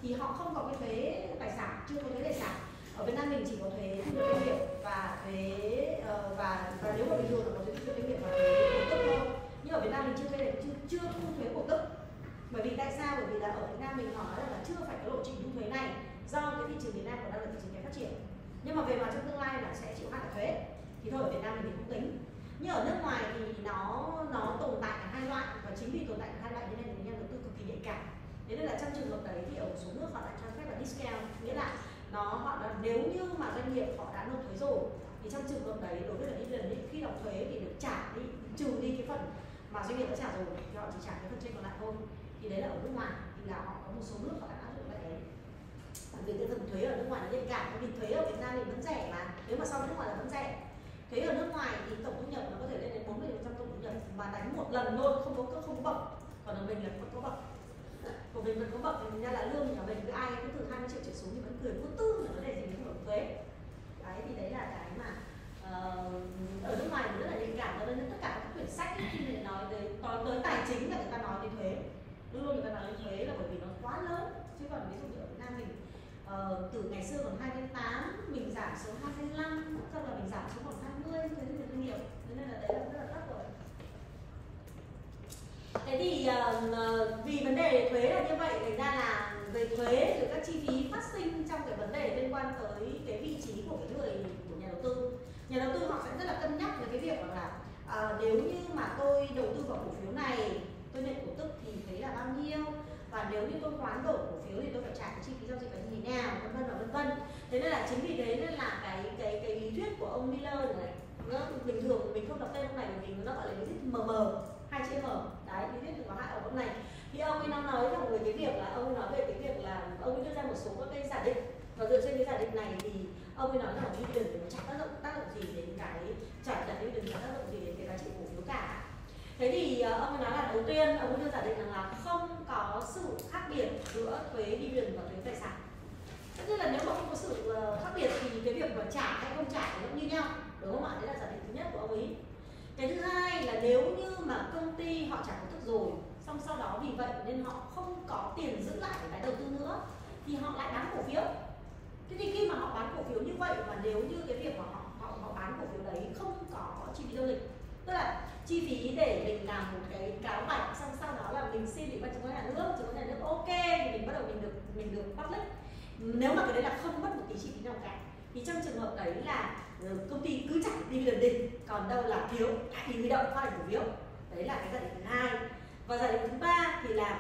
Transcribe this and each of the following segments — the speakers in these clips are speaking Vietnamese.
thì họ không có cái thuế tài sản, chưa có thuế tài sản. Ở Việt Nam mình chỉ có thuế thu nhập doanh nghiệp và thuế và nếu mà bình thường là có thuế thu nhập doanh nghiệp và thuế cổ tức thôi. Nhưng ở Việt Nam mình chưa thu thuế cổ tức. Bởi vì tại sao? Bởi vì là ở Việt Nam mình họ nói là chưa phải có lộ trình thu thuế này do cái thị trường Việt Nam còn đang là thị trường kém phát triển. Nhưng mà về mặt trong tương lai là sẽ chịu hạn thuế. Thì thôi ở Việt Nam mình không tính. Nhưng ở nước ngoài thì nó tồn tại cả hai loại, và chính vì tồn tại cả hai loại nên nhà đầu tư cực kỳ nhạy cảm. Thế nên là trong trường hợp đấy thì ở một số nước họ đã cho phép là discount, nghĩa là nếu như mà doanh nghiệp họ đã nộp thuế rồi thì trong trường hợp đấy đối với là dividend khi đóng thuế thì được trả đi, trừ đi cái phần mà doanh nghiệp đã trả rồi thì họ chỉ trả cái phần trên còn lại thôi. Thì đấy là ở nước ngoài thì là họ có một số nước họ đã áp dụng lại đấy. Vì cái phần thuế ở nước ngoài nó nhạy cảm, vì thuế ở Việt Nam thì vẫn rẻ mà, nếu mà so với nước ngoài là vẫn rẻ. Thuế ở nước ngoài thì tổng thu nhập nó có thể lên đến 40% tổng thu nhập mà đánh một lần thôi, không có bậc. Còn ở mình là vẫn có bậc. Của mình vẫn có bậc thì mình ra là lương nhà mình cứ ai cứ từ 20 triệu trở xuống thì vẫn cười vô tư là vấn đề gì mình không thuế. Đấy thì đấy là cái mà ở nước ngoài thì rất là nhạy cảm, cho nên tất cả các quyển sách khi mình nói tới tài chính là người ta nói đến thuế. Luôn người ta nói đến thuế là bởi vì nó quá lớn, chứ còn ví dụ như ở Việt Nam mình từ ngày xưa còn 2,8 mình giảm xuống 2,5, sau là mình giảm xuống còn 20 thuế thu nhập doanh nghiệp, nên là đấy là rất là thấp rồi. Thế thì vì vấn đề thuế là như vậy, thành ra là về thuế rồi các chi phí phát sinh trong cái vấn đề liên quan tới cái vị trí của của nhà đầu tư. Nhà đầu tư họ sẽ rất là cân nhắc về cái việc là nếu như mà tôi đầu tư vào cổ phiếu này, tôi nhận cổ tức thì thuế là bao nhiêu, và nếu như tôi hoán đổi cổ phiếu thì tôi phải trả cái chi phí giao dịch là như thế nào, vân vân và vân vân. Thế nên là chính vì thế nên là cái lý thuyết của ông Miller này, nó bình thường mình không đọc tên ông này bởi vì nó gọi là lý thuyết MM, 2 chữ M. Đấy, lý thuyết có hai ở ông này. Thì ông ấy nói rằng về cái việc là ông ấy nói về cái việc là ông ấy đưa ra một số các cái giả định, và dựa trên cái giả định này thì ông ấy nói rằng dividend thì nó chẳng tác động gì đến cái dividend chẳng tác động gì đến cái giá trị cổ phiếu cả. Thế thì ông ấy nói là đầu tiên ông ấy đưa giả định rằng là không có sự khác biệt giữa thuế dividend và thuế tài sản. Tất nhiên là nếu mà không có sự khác biệt thì cái việc mà trả hay không trả thì vẫn như nhau, đúng không ạ? Đấy là giả định thứ nhất của ông ấy. Cái thứ hai là nếu như mà công ty họ trả cổ tức rồi, xong sau đó vì vậy nên họ không có tiền giữ lại để tái đầu tư nữa thì họ lại bán cổ phiếu. Thế thì khi mà họ bán cổ phiếu như vậy, và nếu như cái việc mà họ bán cổ phiếu đấy không có chi phí giao dịch, tức là chi phí để mình làm một cái cáo bạch, xong sau đó là mình xin ủy ban chứng khoán nhà nước ok thì mình bắt đầu mình được public. Nếu mà cái đấy là không mất một tí chi phí nào cả thì trong trường hợp đấy là công ty cứ trả dividend đi, còn đâu là thiếu thì huy động phát hành cổ phiếu. Đấy là cái giả định thứ hai. Và giả định thứ ba thì là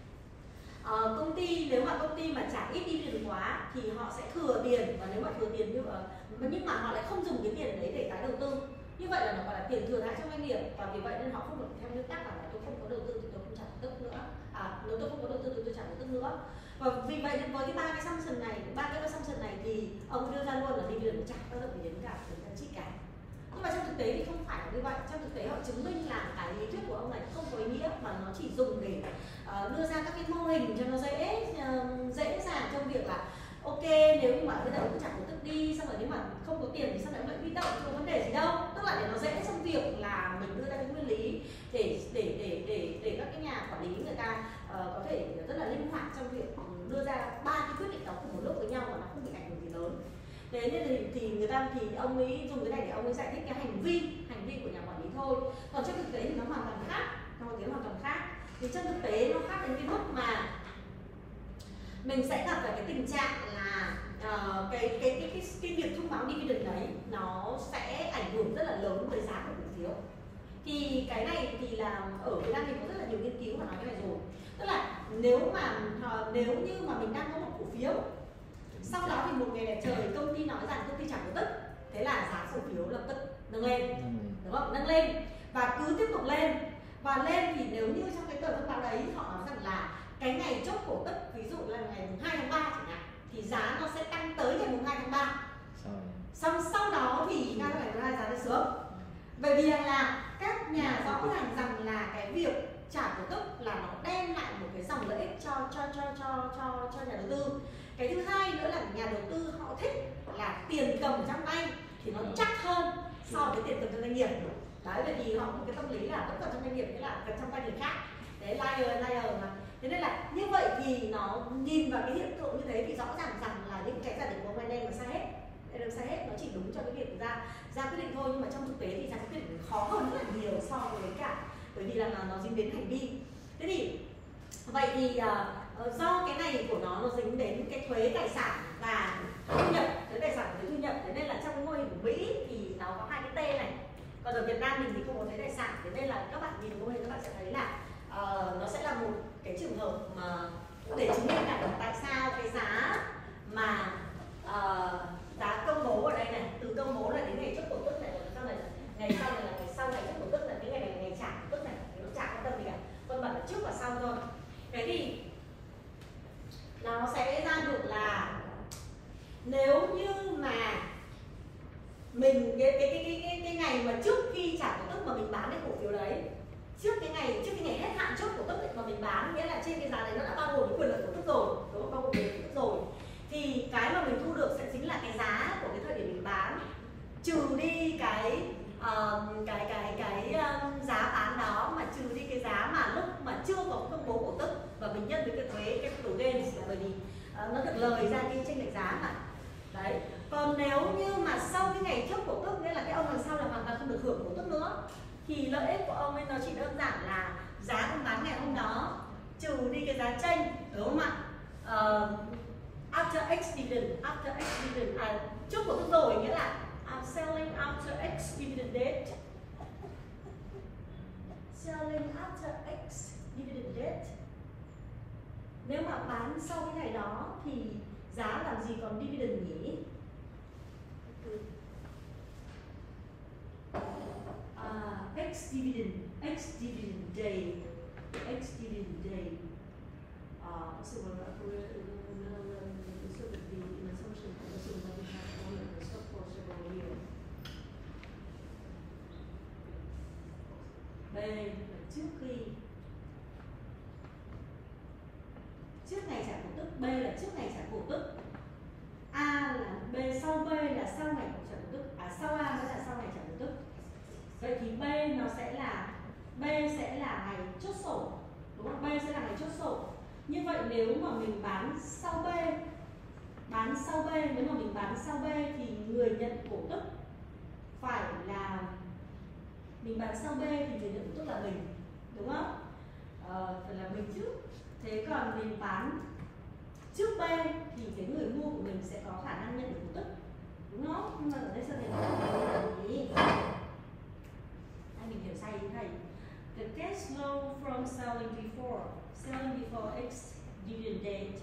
nếu mà công ty mà trả ít dividend quá thì họ sẽ thừa tiền, và nếu mà thừa tiền nhưng mà họ lại không dùng cái tiền đấy để tái đầu tư, như vậy là nó gọi là tiền thừa thãi trong doanh nghiệp, và vì vậy nên họ không được theo nguyên tắc là tôi không có đầu tư thì tôi không trả cổ tức nữa, nếu tôi không có đầu tư thì tôi trả cổ tức nữa. Và vì vậy nên với cái ba cái assumption này thì ông đưa ra luôn là dividend chẳng tác động gì đến cả giá trị cả. Nhưng mà trong thực tế thì không phải là như vậy. Trong thực tế họ chứng minh là cái lý thuyết của ông này không có ý nghĩa, mà nó chỉ dùng để đưa ra các cái mô hình cho nó dễ dàng trong việc là ok, nếu như mà bây giờ ông trả cổ tức đi, xong rồi nếu mà không có tiền thì sao lại huy động, không có vấn đề gì đâu. Tức là để nó dễ trong việc là mình đưa ra cái nguyên lý để các cái nhà quản lý người ta có thể rất là linh hoạt trong việc đưa ra ba cái quyết định đó cùng một lúc với nhau mà nó không bị ảnh hưởng gì lớn. Thế nên thì ông ấy dùng cái này để ông ấy giải thích cái hành vi của nhà quản lý thôi. Còn trong thực tế thì nó hoàn toàn khác. Thì trong thực tế nó khác đến cái mức mà mình sẽ gặp phải cái tình trạng là cái việc thông báo dividend đấy nó sẽ ảnh hưởng rất là lớn tới giá của cổ phiếu. Thì cái này thì là ở Việt Nam thì có rất là nhiều nghiên cứu mà nói cái này rồi. Tức là nếu như mà mình đang có một cổ phiếu, sau đó thì một ngày đẹp trời công ty nói rằng công ty trả cổ tức, thế là giá cổ phiếu lập tức nâng lên, đúng không? Nâng lên và cứ tiếp tục lên, và lên thì nếu như trong cái tờ thông báo đấy họ nói rằng là cái ngày chốt cổ tức, ví dụ là ngày 2 tháng 3 chẳng hạn, thì giá nó sẽ tăng tới ngày 2 tháng 3. Xong sau đó thì ngày 2 giá sẽ xuống. Bởi vì là các nhà rõ ràng rằng là cái việc trả cổ tức là nó đem lại một cái dòng lợi ích cho nhà đầu tư. Cái thứ hai nữa là nhà đầu tư họ thích là tiền cầm trong tay thì nó chắc hơn so với tiền cầm trong doanh nghiệp. Đấy, bởi vì họ có một cái tâm lý là vẫn còn trong doanh nghiệp, nghĩa là cầm trong tay người khác. Đấy, liar mà. Thế nên là như vậy thì nó nhìn vào cái hiện tượng như thế thì rõ ràng rằng là những cái giả định của ông Anh là sai hết. Em sai hết, nó chỉ đúng cho cái việc ra quyết định thôi, nhưng mà trong thực tế thì ra quyết định khó hơn rất là nhiều so với cả, bởi vì là nó dính đến hành vi. Thế thì vậy thì do cái này của nó dính đến cái thuế tài sản và thu nhập, thuế tài sản và thuế thu nhập, thế nên là trong mô hình của Mỹ thì nó có hai cái T này, còn ở Việt Nam mình thì không có thuế tài sản. Thế nên là các bạn nhìn mô hình các bạn sẽ thấy là nó sẽ là một cái trường hợp mà để chứng minh là tại sao cái giá mà giá công bố ở đây này, từ công bố là đến ngày chốt cổ tức này, sau này ngày sau này là ngày sau ngày chốt cổ tức, là cái ngày này là ngày trả cổ tức này, thì nó chả quan tâm gì cả, con bật là trước và sau thôi. Thế thì nó sẽ ra được là nếu như mà mình cái ngày mà trước khi trả cổ tức mà mình bán cái cổ phiếu đấy, trước cái ngày hết hạn chốt cổ tức ấy, mà mình bán, nghĩa là trên cái giá đấy nó đã bao gồm cái quyền lợi cổ tức rồi, đúng không? Bao gồm quyền lợi cổ tức rồi, thì cái mà mình thu được sẽ chính là cái giá của cái thời điểm mình bán trừ đi cái giá bán đó, mà trừ đi cái giá mà lúc mà chưa có công bố cổ tức, và mình nhân với cái thuế capital gains, là bởi vì nó được lời ra cái chênh lệch giá mà. Đấy. Còn nếu như mà sau cái ngày chốt cổ tức, nghĩa là cái ông đằng sau là hoàn toàn không được hưởng cổ tức nữa, thì lợi ích của ông ấy nó chỉ đơn giản là giá ông bán ngày hôm đó trừ đi cái giá chênh, đúng không ạ? After X dividend, chốt cổ tức rồi, nghĩa là I'm selling after X dividend date. Selling after X dividend date. Nếu mà bán sau cái ngày đó thì giá làm gì còn dividend nhỉ? X dividend day. So B là trước ngày trả cổ tức, B là trước ngày trả cổ tức, A là B, sau B là sau ngày trả cổ tức, sau A mới là sau ngày trả cổ tức. Vậy thì B sẽ là ngày chốt sổ, đúng không? B sẽ là ngày chốt sổ. Như vậy nếu mà mình bán sau B, nếu mà mình bán sau B thì người nhận cổ tức phải là mình bán sau B thì người nhận cổ tức là mình, đúng không? Phải là mình trước. Thế còn mình bán trước B thì cái người mua của mình sẽ có khả năng nhận được cổ tức, đúng không? Nhưng mà ở đây sao thầy nói mình hiểu sai như thầy. The cash flow from selling before X dividend date.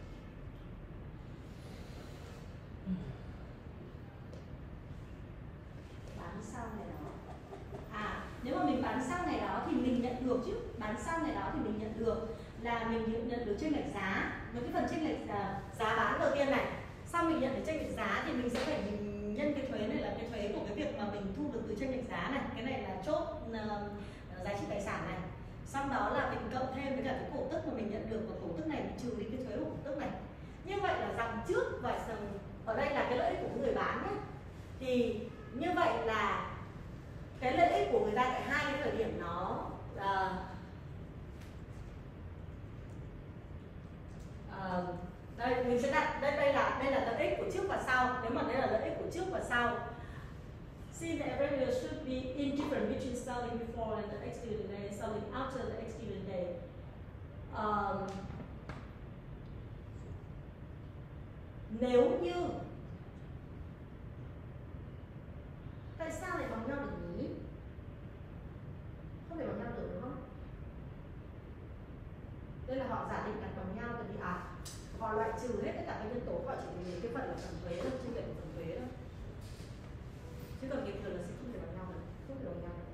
Bán sau ngày đó. Nếu mà mình bán sau ngày đó thì mình nhận được chứ. Bán sau ngày đó thì mình nhận được là mình nhận được chênh lệch giá. Với cái phần chênh lệch giá bán đầu tiên này, sau mình nhận được chênh lệch giá thì mình sẽ phải nhân cái thuế này là cái thuế của cái việc mà mình thu được từ chênh lệch giá này. Cái này là chốt giá trị tài sản này. Sau đó là mình cộng thêm với cả cái cổ tức mà mình nhận được, và cổ tức này mình trừ đi cái thuế của cổ tức này. Như vậy là dòng trước và dòng ở đây là cái lợi ích của người bán nhé. Thì như vậy là cái lợi ích của người ta tại hai cái thời điểm nó đây mình sẽ đặt đây là lợi ích của trước và sau. Nếu mà đây là lợi ích của trước và sau, since the revenue should be indifferent between selling before and the X dividend day, selling after the X dividend day. Nếu như tại sao lại bằng nhau được nhỉ? Không thể bằng nhau được đúng không? Đây là họ giả định đặt bằng nhau, tại vì họ loại trừ hết tất cả các nhân tố, họ chỉ lấy cái phần là phần thuế thôi, chênh lệch của phần thuế thôi. Chứ còn bình thường là sẽ không thể bằng nhau được, không thể bằng nhau được.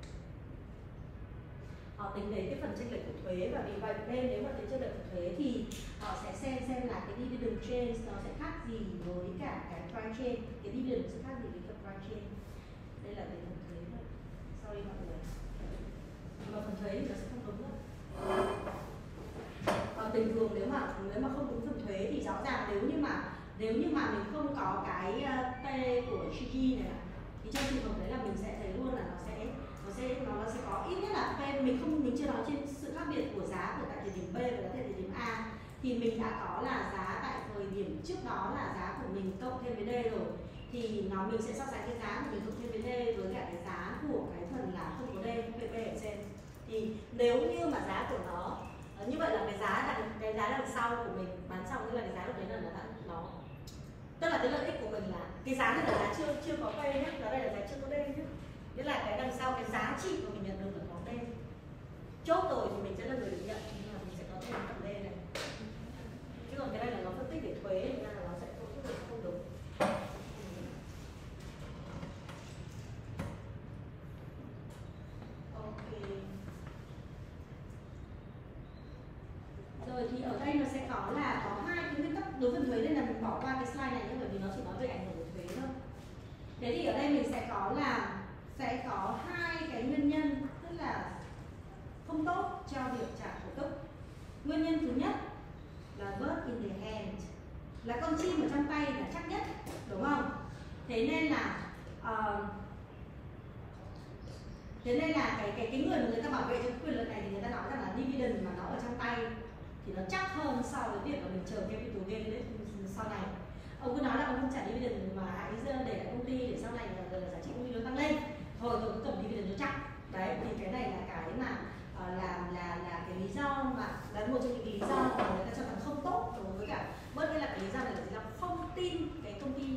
Họ tính đến cái phần chênh lệch của thuế, và vì vậy nên nếu mà tính chênh lệch của thuế thì họ sẽ xem là cái dividend change nó sẽ khác gì với cả cái price change, cái dividend sẽ khác gì với cái price change. Đây là về phần thuế thôi. Sorry mọi người. Nhưng mà phần thuế thì nó sẽ không đúng đâu. Bình thường nếu mà không đúng phần thuế thì rõ ràng nếu như mà mình không có cái T của Shiki này, thì trong trường hợp đấy là mình sẽ thấy luôn là nó sẽ có ít nhất là T, mình chưa nói trên sự khác khác biệt của giá của tại thời điểm B và tại thời điểm A thì mình đã có là giá tại thời điểm trước đó là giá của mình cộng thêm với D rồi, thì mình sẽ so sánh cái giá của mình cộng thêm với D với cả cái giá của cái phần là không có D, PP ở trên. Thì nếu như mà giá của nó như vậy là cái giá đằng sau của mình bán xong, tức là cái giá lúc đấy là nó tức là cái lợi ích của mình là cái giá này là giá chưa có P nhé, giá này là giá chưa có D nhé. Nghĩa là cái đằng sau cái giá trị của mình nhận được là có D. Chốt rồi thì mình sẽ là người được nhận, nhưng mà mình sẽ có thêm phần D này. Chứ còn cái này là nó phân tích để thuế nên là nó sẽ không đúng. Ok. Rồi thì ở đây nó sẽ có là có hai cái nguyên tắc đối phần thuế, nên là mình bỏ qua cái slide này nhé, bởi vì nó chỉ nói về ảnh hưởng của thuế thôi. Thế thì ở đây mình sẽ có hai cái nguyên nhân tức là không tốt cho việc trả cổ tức. Nguyên nhân thứ nhất là bird in the hand, là con chim ở trong tay là chắc nhất, đúng không? Thế nên là cái người mà người ta bảo vệ cho quyền lợi này thì người ta nói rằng là dividend mà nó ở trong tay thì nó chắc hơn so với việc mà mình chờ capital gain đấy sau này. Ông cứ nói là ông không trả dividend mà hãy để lại công ty để sau này là giá trị công ty nó tăng lên. Thôi tôi cứ cầm dividend nó chắc. Đấy thì cái này là cái mà là cái lý do mà là một trong những lý do mà người ta cho rằng không tốt đối với cả bớt. Cái là cái lý do này là không tin cái công ty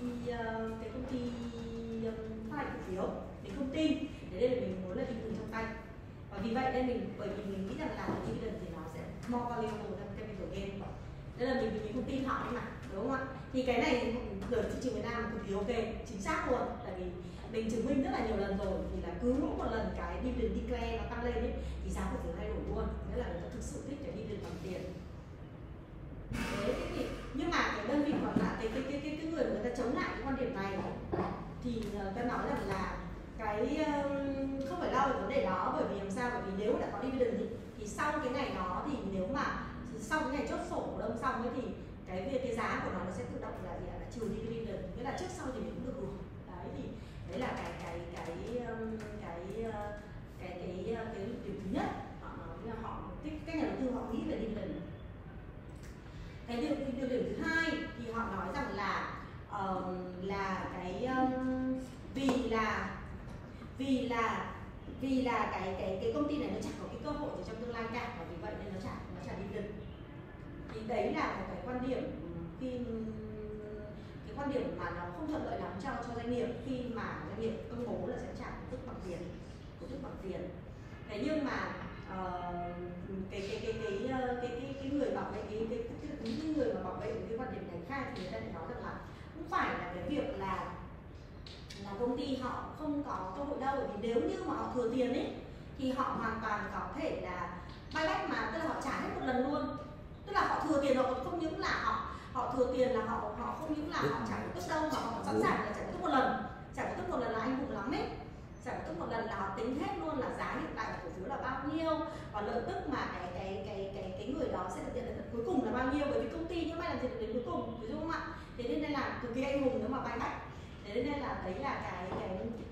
phát hành cổ phiếu, mình không tin. Thế nên là mình muốn là dividend trong tay. Và vì vậy nên bởi vì mình nghĩ rằng là dividend thì nó sẽ more valuable than capital gain. Nên là mình không tin họ mà, đúng không ạ? Thì cái này ở thị trường Việt Nam cực kỳ ok, chính xác luôn. Tại vì mình chứng minh rất là nhiều lần rồi, thì là cứ mỗi một lần cái dividend declare nó tăng lên ấy, thì giá cổ phiếu thay đổi luôn. Nghĩa là người ta thực sự thích cái dividend bằng tiền. Đấy, thì nhưng mà cái đơn vị còn lại cái người người ta chống lại cái quan điểm này thì người ta nói rằng là cái không phải lo về vấn đề đó, bởi vì làm sao? Bởi vì nếu đã có dividend thì sau cái ngày đó thì nếu mà sau cái ngày chốt sổ cổ đông xong ấy thì cái giá của nó sẽ tự động là gì ạ? Là trừ dividend, nghĩa là trước sau thì mình cũng được hưởng. Đấy thì đấy là cái điểm thứ nhất. Họ nói là các nhà đầu tư họ nghĩ về dividend. Cái điều điểm thứ hai thì họ nói rằng là vì là cái công ty này nó chẳng có cái cơ hội gì trong tương lai cả, và vì vậy nên nó trả dividend. Thì đấy là một cái quan điểm quan điểm mà nó không thuận lợi lắm cho doanh nghiệp khi mà doanh nghiệp công bố là sẽ trả cổ tức bằng tiền. Thế nhưng mà cái người bảo vệ những người mà bảo vệ cái quan điểm này khác thì người ta lại nói rằng là không phải là cái việc là công ty họ không có cơ hội đâu, bởi vì nếu như mà họ thừa tiền ấy thì họ hoàn toàn có thể là buyback, mà tức là họ trả hết một lần luôn. Tức là họ thừa tiền, họ không những là họ thừa tiền là họ không những là họ trả cổ tức đâu, mà họ sẵn sàng là trả cổ tức một lần. Trả cổ tức một lần là anh hùng lắm ấy. Trả cổ tức một lần là họ tính hết luôn là giá hiện tại của cổ phiếu là bao nhiêu và lợi tức mà cái người đó sẽ được nhận đến cuối cùng là bao nhiêu, bởi vì công ty những may làm gì được đến cuối cùng, ví dụ không ạ? Thế nên là cực kỳ anh hùng nếu mà buyback. Thế nên là đấy là cái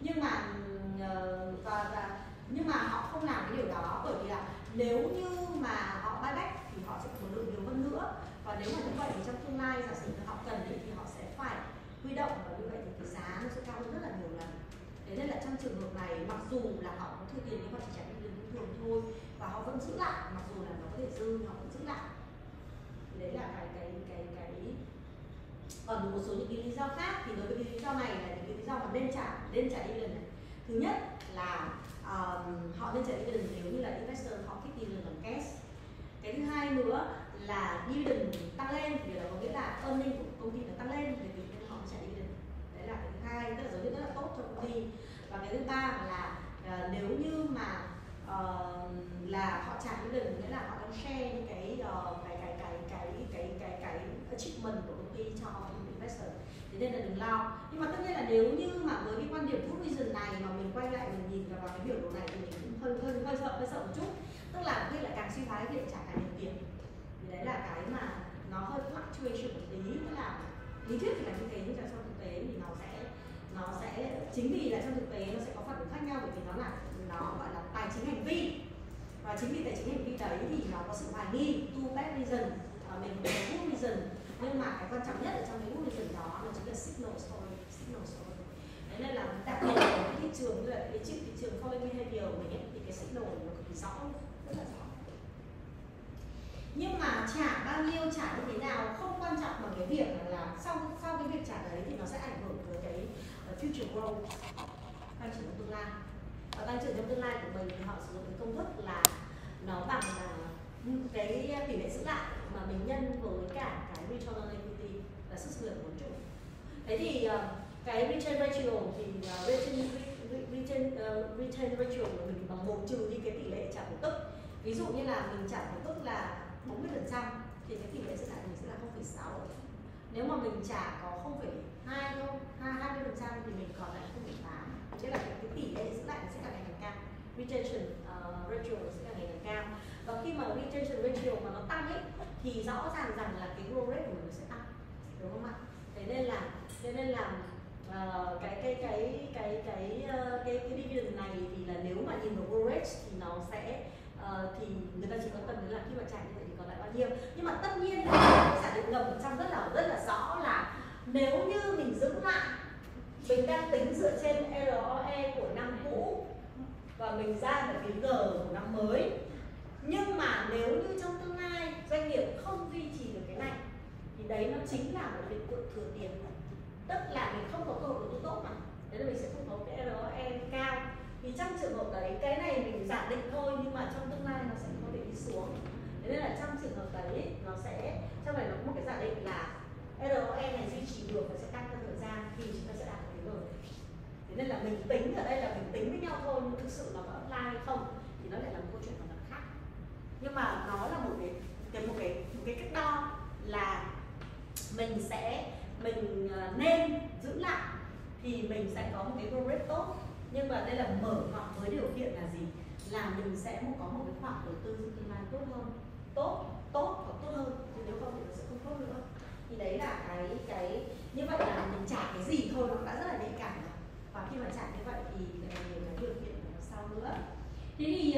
nhưng mà họ không làm cái điều đó, bởi vì là nếu như mà họ buyback thì họ sẽ có lượng nhiều hơn nữa, và nếu mà như vậy thì trong tương lai giả sử họ cần thì họ sẽ phải huy động, và như vậy thì cái giá nó sẽ cao hơn rất là nhiều lần. Thế nên là trong trường hợp này mặc dù là họ có thừa tiền nhưng họ chỉ trả dividend thông thường thôi, và họ vẫn giữ lại, mặc dù là nó có thể dư họ vẫn giữ lại. Thì đấy là cái còn một số những cái lý do khác. Thì đối với cái lý do này là những cái lý do mà nên trả dividend này. Thứ nhất là họ nên trả dividend nếu như là investor họ thích dividend bằng cash. Cái thứ hai nữa là dividend tăng lên, điều đó có nghĩa là earning của công ty nó tăng lên, vì nên họ trả dividend. Đấy là cái thứ hai, tức là dấu hiệu rất là tốt cho công ty. Và cái thứ ba là nếu như mà là họ trả dividend, nghĩa là họ đang share những cái achievement của công ty cho investor. Thế nên là đừng lo. Nhưng mà tất nhiên là nếu như mà với cái quan điểm good reason này mà mình quay lại mình nhìn vào cái biểu đồ này thì mình cũng hơi sợ một chút. Tức là khi lại càng suy thoái thì lại trả càng nhiều tiền. Thì đấy là cái mà nó hơi fluctuation một tí, tức là lý thuyết thì là như thế, nhưng trong thực tế thì nó sẽ chính vì là trong thực tế nó sẽ có phản ứng khác nhau, bởi vì nó gọi là tài chính hành vi. Và chính vì tài chính hành vi đấy thì nó có sự hoài nghi, two bad reason, mình có good reason, nhưng mà cái quan trọng nhất ở trong cái good reason đó là chính là signal story. Đấy nên là đặc biệt ở cái thị trường như là cái thị trường following behavior của mình ấy, thì cái signal nó cực kỳ rõ, rất là rõ. Nhưng mà trả bao nhiêu, trả như thế nào không quan trọng bằng cái việc là sau cái việc trả đấy thì nó sẽ ảnh hưởng tới cái future growth, tăng trưởng trong tương lai. Và tăng trưởng trong tương lai của mình thì họ sử dụng cái công thức là nó bằng là cái tỷ lệ giữ lại mà mình nhân với cả cái return on equity là sức lực vốn chủ. Thế thì cái return ratio thì return ratio của mình bằng 1 trừ đi cái tỷ lệ trả cổ tức. Ví dụ như là mình trả cổ tức là 40% thì cái tỷ lệ giữ lại mình sẽ là 0,6. Nếu mà mình trả có 0,2 thôi, 20% thì mình còn lại 0,8. Thế là cái tỷ lệ giữ lại sẽ càng ngày càng cao. Retention ratio sẽ càng ngày càng cao. Và khi mà retention ratio mà nó tăng ấy thì rõ ràng rằng là cái growth rate của mình sẽ tăng, đúng không ạ? Thế nên là cái dividend này thì là nếu mà nhìn vào growth rate thì nó sẽ thì người ta chỉ quan tâm đến là khi mà trả như vậy thì còn lại bao nhiêu. Nhưng mà tất nhiên là cái giả định ngầm ở trong rất là rõ là nếu như mình giữ lại, mình đang tính dựa trên ROE của năm cũ và mình ra được cái G của năm mới. Nhưng mà nếu như trong tương lai doanh nghiệp không duy trì được cái này thì đấy nó chính là một hiện tượng thừa tiền. Tức là mình không có cơ hội đầu tư tốt mà, thế là mình sẽ không có cái ROE cao. Thì trong trường hợp đấy, cái này mình giả định thôi nhưng mà trong tương lai nó sẽ có thể đi xuống. Thế nên là trong trường hợp đấy nó sẽ, trong này nó có một cái giả định là ROE này duy trì được và sẽ tăng theo thời gian thì chúng ta sẽ đạt được cái rồi. Thế nên là mình tính ở đây là mình tính với nhau thôi, nhưng thực sự nó có apply hay không thì nó lại là một câu chuyện hoàn toàn khác. Nhưng mà nó là một cái cách đo là mình nên giữ lại thì mình sẽ có một cái growth rate tốt. Nhưng mà đây là mở ngoặc với điều kiện là gì? Là mình sẽ có một cái khoản đầu tư tương lai tốt hơn, tốt hoặc tốt hơn, chứ nếu không thì nó sẽ không tốt nữa. Thì đấy là cái như vậy là mình trả cái gì thôi nó đã rất là nhạy cảm rồi. Và khi mà trả như vậy thì lại nhiều cái điều kiện sau nữa. Thế thì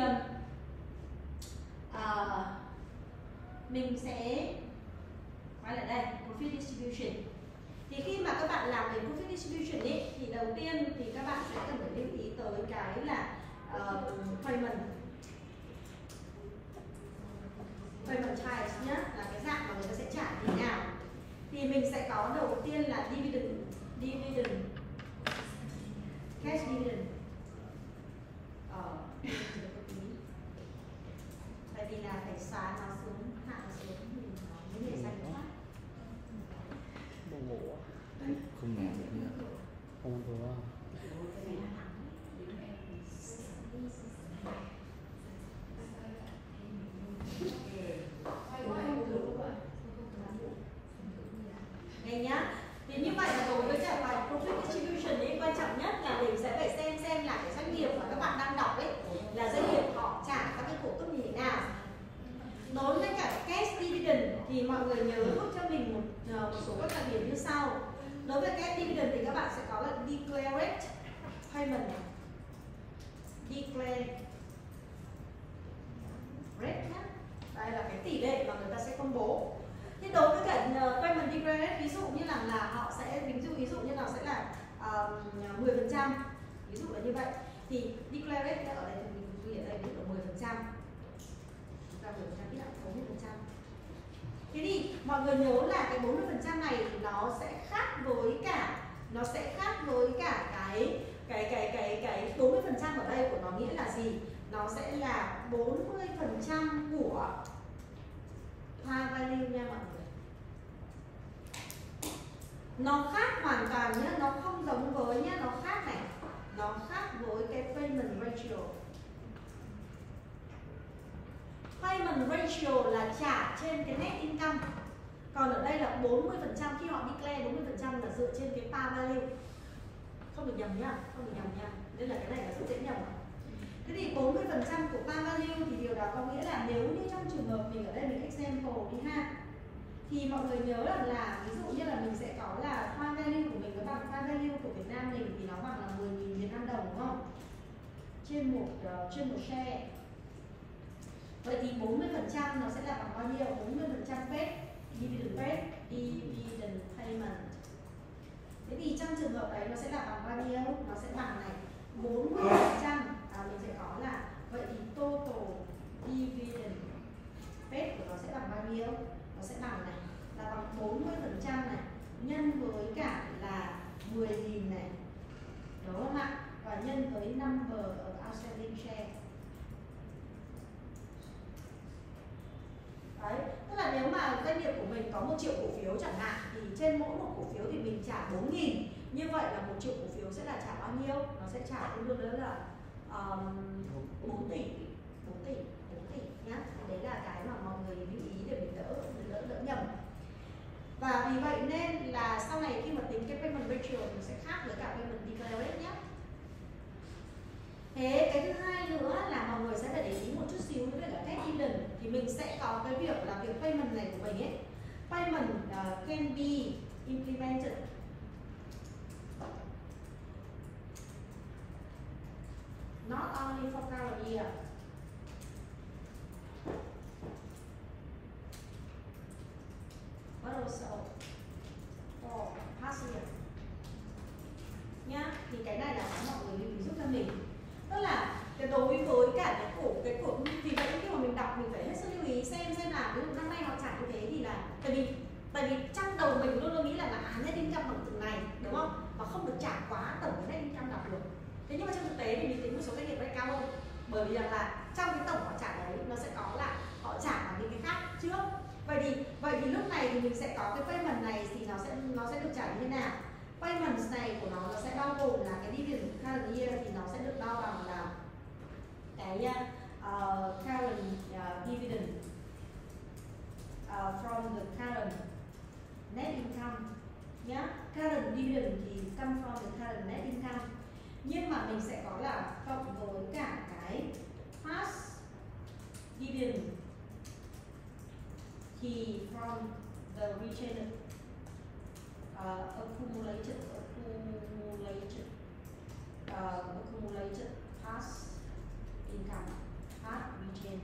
mình sẽ quay lại đây, profit distribution. Thì khi mà các bạn làm về profit distribution ấy, thì đầu tiên thì các bạn sẽ cần phải lưu ý tới cái là payment types nhé, là cái dạng mà người ta sẽ trả thế nào. Thì mình sẽ có đầu tiên là dividend, cash dividend. Tại vì là phải xóa nó xuống, hạ nó xuống thì nó mới để xanh quá. Không nghe được nữa. Không được. Đây nhá. Thì như vậy là đối với cả bài profit distribution ấy, quan trọng nhất là mình sẽ phải xem là cái doanh nghiệp mà các bạn đang đọc ấy là doanh nghiệp họ trả các cái cổ tức như thế nào. Đối với cả cash dividend thì mọi người nhớ giúp cho mình một số các đặc điểm như sau. Đối với cash dividend thì các bạn sẽ có là declared payment, declared rate nhé. Đây là cái tỷ lệ mà người ta sẽ công bố. Thì đối với cả payment declared, ví dụ như là họ sẽ ví dụ như là sẽ là 10%, ví dụ là như vậy. Thì declared ở đây thì mình ghi ở đây ví dụ là 10%. Chúng ta 10% ít là 40%. Thế thì mọi người nhớ là cái 40% này thì nó sẽ khác với cả cái 40% ở đây của nó nghĩa là gì? Nó sẽ là 40% của par value nha mọi người. Nó khác hoàn toàn nhé, nó không giống với nhé, nó khác này. Nó khác với cái payment ratio. Payment ratio là trả trên cái net income. Còn ở đây là 40%, khi họ declare 40% là dựa trên cái par value. Không được nhầm nhá, Nên là cái này là rất dễ nhầm. Thế thì 40% của par value thì điều đó có nghĩa là nếu như trong trường hợp mình ở đây mình example đi ha, thì mọi người nhớ là ví dụ như là mình sẽ có là par value của mình nó bằng par value của Việt Nam mình thì nó bằng là 10.000 Việt Nam đồng đúng không? Trên một share. Vậy thì 40% nó sẽ là bằng bao nhiêu? 40% paid, dividend payment. Thế thì trong trường hợp đấy nó sẽ là bằng bao nhiêu? Nó sẽ bằng này 40%. Mình sẽ có là vậy thì total dividend paid của nó sẽ bằng bao nhiêu? Nó sẽ bằng này là bằng 40% này nhân với cả là 10.000 này, đúng không ạ? Và nhân với number of outstanding share. Đấy, tức là nếu mà doanh nghiệp của mình có 1 triệu cổ phiếu chẳng hạn thì trên mỗi một cổ phiếu thì mình trả 4.000. Như vậy là 1 triệu cổ phiếu sẽ là trả bao nhiêu? Nó sẽ trả tương đương đó là 4 tỷ nhá. Đấy là cái mà mọi người lưu ý để mình đỡ nhầm. Và vì vậy nên là sau này khi mà tính cái payment ratio nó sẽ khác với cả payment declared nhé. Thế cái thứ hai nữa là mọi người sẽ phải để ý một chút xíu với cả cash dividend, thì mình sẽ có cái việc là việc payment này của mình ấy, payment can be implemented not only for current year but also for past year nhá. Thì cái này là mọi người lưu ý giúp cho mình, tức là cái đối với cả cái cổ vì vậy khi mà mình đọc mình phải hết sức lưu ý xem là ví dụ năm nay họ trả như thế thì là tại vì trong đầu mình luôn luôn nghĩ là net income bằng từng này, đúng không? Và không được trả quá tổng cái net income đạt được. Thế nhưng mà trong thực tế thì mình tính một số doanh nghiệp đây cao hơn, bởi vì là trong cái tổng họ trả đấy nó sẽ có là họ trả bằng những cái khác trước. Vậy thì lúc này thì mình sẽ có cái payment này thì nó sẽ được trả như thế nào? Payments này của nó sẽ bao gồm là cái dividend current year thì nó sẽ được đo bằng là cái current dividend from the current net income nhá. Current dividend thì come from the current net income, nhưng mà mình sẽ có là cộng với cả cái past dividend thì from the retained accumulated past income, past retained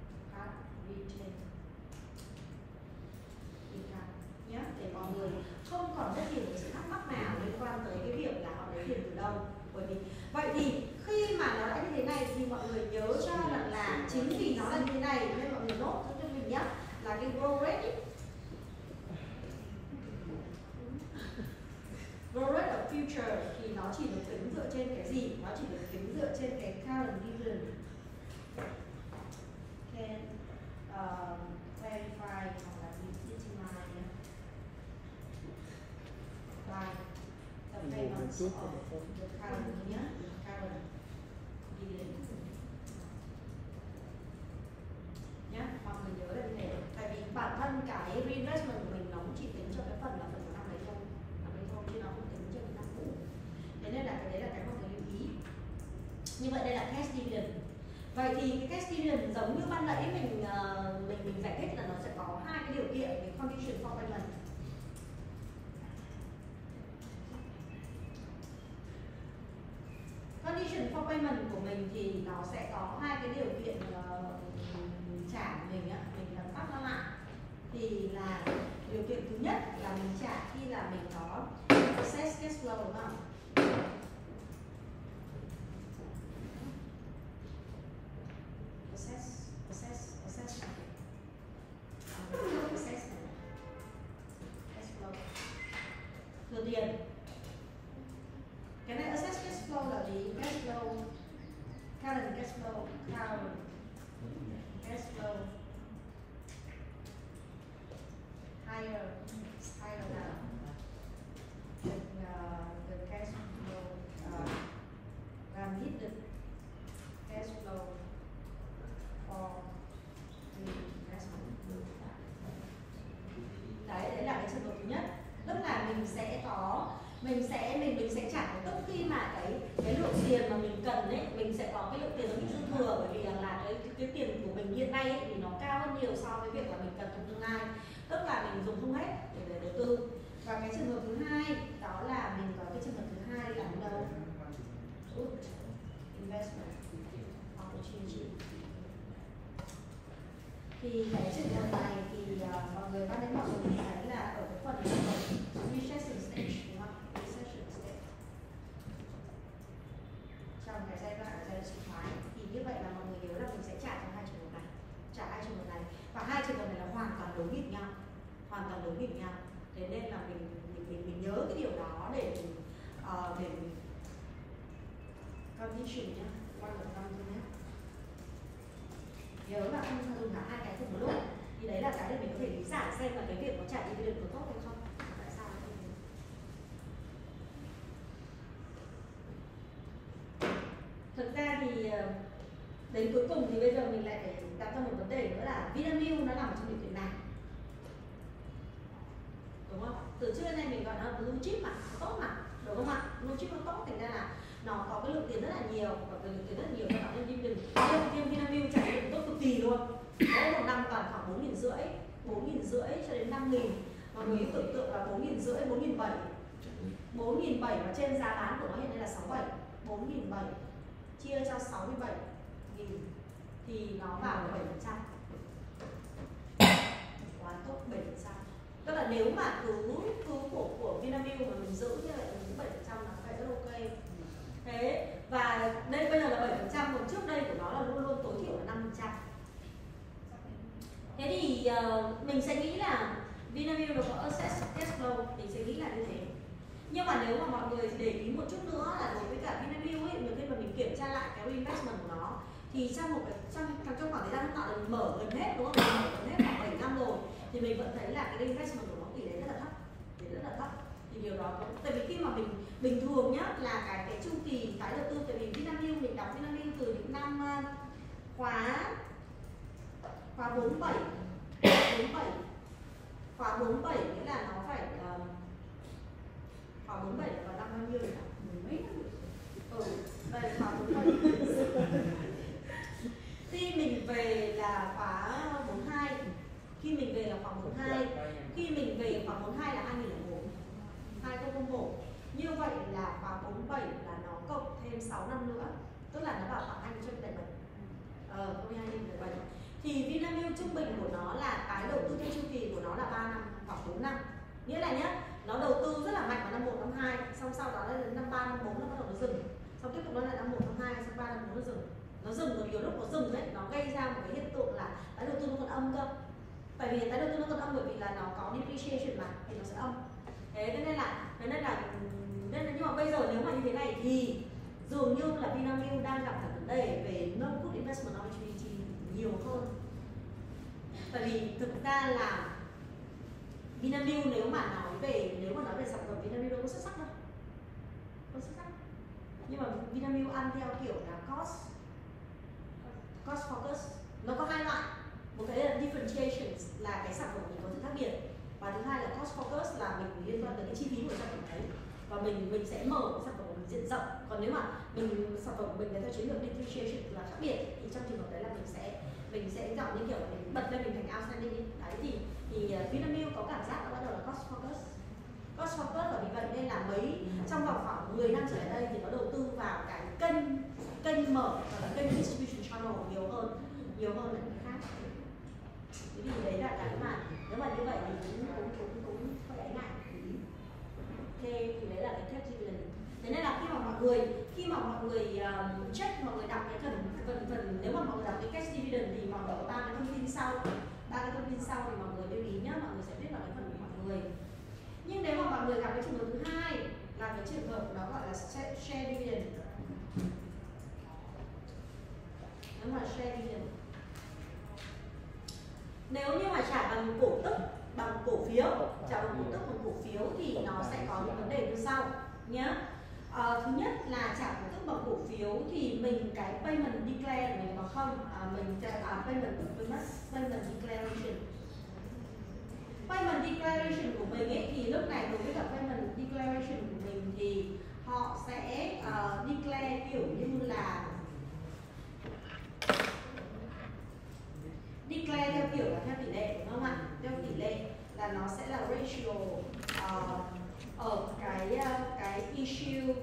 income nhé, để mọi người không còn rất nhiều sự thắc mắc nào liên quan tới cái việc là họ lấy tiền từ đâu. Bởi vì vậy thì khi mà nó đã như thế này thì mọi người nhớ cho rằng là chính vì nó là như thế này nên mọi người nốt cho mình nhé, là cái growth rate ấy. Growth rate of future thì nó chỉ được tính dựa trên cái gì? Nó chỉ được tính dựa trên cái current dividend. Can verify hoặc là determine by the payments of the current year, current dividend. Nhá, mọi người nhớ là như thế. Tại vì bản thân cái reinvestment của mình nó cũng chỉ tính cho cái phần là phần của năm đấy thôi, chứ nó không tính cho cái năm cũ. Thế nên là cái đấy là cái mọi người lưu ý. Như vậy đây là cash dividend. Vậy thì cái cash dividend giống như ban nãy mình giải thích là nó sẽ có hai cái điều kiện về condition for payment. Condition for payment của mình thì nó sẽ có hai cái điều kiện trả mình làm tắt nó lại. Thì là điều kiện thứ nhất là mình trả khi là mình có assess cash flow, đúng không? Assess cash flow, thừa tiền. Cái này assess cash flow là gì? Cash flow, current cash flow, higher now. The cash flow remitted cash flow for the investment. Đấy là cái trường hợp thứ nhất, tức là mình sẽ trả tức khi mà cái lượng tiền mà mình cần ấy, mình sẽ có cái lượng tiền nó bị dư thừa, bởi vì là cái tiền của mình hiện nay ấy, thì nó cao hơn nhiều so với việc là mình cần trong tương lai, tức là mình dùng không hết để đầu tư. Và cái trường hợp thứ hai đó là mình có cái trường hợp thứ hai là đâu? Investment opportunity. nhau. Thế nên là mình nhớ cái điều đó để mình condition nhá, quan trọng tâm thôi nhé. Nhớ là không dùng cả hai cái cùng một lúc. Thì đấy là cái để mình có thể lý giải xem là cái việc có trả dividend có tốt hay không. Tại sao nó không thế? Thực ra thì đến cuối cùng thì bây giờ mình lại phải đặt ra một vấn đề nữa là Vinamilk nó nằm trong điều kiện nào, đúng không? Từ trước đến nay mình gọi nó là blue chip mà, nó tốt mà, đúng không ạ? Blue chip nó tốt, thành ra là nó có cái lượng tiền rất là nhiều, và cái lượng tiền rất là nhiều cho nó nên dividend. Riêng Vinamilk trả dividend tốt cực kỳ luôn. Mỗi một năm toàn khoảng 4.500 cho đến 5.000. Mọi người tưởng tượng là 4.500, 4.700 và trên giá bán của nó hiện nay là 67. 4.700 chia cho 67.000 thì nó vào là 7%. Quá tốt, 7%. Tức là nếu mà cứ của Vinamilk mà mình giữ như vậy mình giữ 7% là phải rất ok. Thế và đây bây giờ là 7%, còn trước đây của nó là luôn luôn tối thiểu là 5%. Thế thì mình sẽ nghĩ là Vinamilk nó có asset cash flow, mình sẽ nghĩ là như thế. Nhưng mà nếu mà mọi người để ý một chút nữa là đối với cả Vinamilk ấy, khi mà mình kiểm tra lại cái investment của nó thì trong khoảng thời gian hiện tại là mình mở gần hết, đúng không? Mình mở gần hết khoảng 7 năm rồi thì mình vẫn thấy là cái investment của nó tỷ lệ rất là thấp. Thì điều đó tại vì khi mà mình bình thường nhá là cái chu kỳ tái đầu tư, tại vì Vinamilk mình đọc Vinamilk từ những năm khóa 47 nghĩa là nó phải khóa 47 là vào năm bao nhiêu nhỉ? Mười mấy năm rồi. Đây khóa 47. Khi mình về là khóa 42. Khi mình về là khóa 42. Khi mình về khóa 42 là 2004. 2004. Như vậy là khóa 47 là nó cộng thêm 6 năm nữa. Tức là nó vào khoảng 2007. 2007. Thì Vinamilk trung bình của nó là cái đầu tư theo chu kỳ của nó là 3 năm hoặc 4 năm. Nghĩa là nhá, nó đầu tư rất là mạnh vào năm 1, năm 2, xong sau đó đến năm 3, năm 4 nó bắt đầu nó dừng. Xong tiếp tục nó lại năm 1, năm 2, xong 3, năm 4 nó dừng. Nó dừng rồi, nhiều lúc nó dừng đấy, nó gây ra một cái hiện tượng là tái đầu tư nó còn âm cơ. Tại vì tái đầu tư nó còn âm bởi vì là nó có depreciation mà thì nó sẽ âm. Thế nên là nhưng mà bây giờ nếu mà như thế này thì dường như là Vinamilk đang gặp phải vấn đề về non-good investment opportunity nhiều hơn. Tại vì thực ra là Vinamilk nếu mà nói về sản phẩm Vinamilk đâu có xuất sắc đâu, không xuất sắc. Nhưng mà Vinamilk ăn theo kiểu là cost focus. Nó có hai loại, một cái là differentiation là cái sản phẩm mình có sự khác biệt, và thứ hai là cost focus là mình liên quan tới cái chi phí của sản phẩm đấy và mình sẽ mở cái sản phẩm của mình diện rộng. Còn nếu mà sản phẩm của mình theo chiến lược differentiation là khác biệt thì trong trường hợp đấy là mình sẽ chọn như kiểu là mình bật lên mình thành outstanding đi. Đấy thì Vinamilk có cảm giác nó bắt đầu là cost focus và vì vậy nên là trong vòng khoảng 10 năm trở lại đây thì nó đầu tư vào cái kênh mở và kênh distribution channel nhiều hơn là những khác. Thế thì đấy là cái mà nếu mà như vậy thì cũng có lẽ ngại. Ok, thì đấy là cái test dividend. Thế nên là khi mà mọi người check, mọi người đọc cái phần nếu mà mọi người đọc cái test dividend thì mọi người có ba cái thông tin sau thì mọi người lưu ý nhé, mọi người sẽ biết vào cái phần của mọi người. Nhưng nếu mà mọi người gặp cái trường hợp thứ hai là cái trường hợp nó gọi là share dividend. Nếu mà share dividend, nếu như mà trả bằng cổ phiếu thì nó sẽ có những vấn đề như sau nhé. Thứ nhất là trả cổ tức bằng cổ phiếu thì mình cái payment declare của mình có không? Payment declaration của mình ấy, thì lúc này đối với cả payment declaration của mình thì họ sẽ declare kiểu như là declare theo kiểu là theo tỷ lệ, đúng không ạ? Theo tỷ lệ là nó sẽ là ratio ở cái issue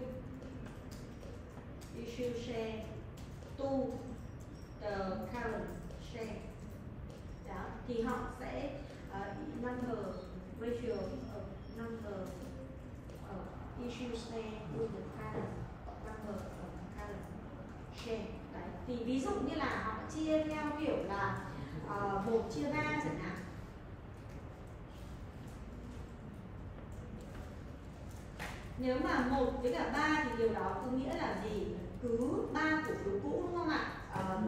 share to the current share. Đó, thì họ sẽ number ratio of number issue share to the current number of current share. Đấy, thì ví dụ như là họ chia theo kiểu là 1/3 chẳng hạn. Nếu mà 1 với cả 3 thì điều đó có nghĩa là gì? Cứ 3 cổ phiếu cũ đúng không ạ?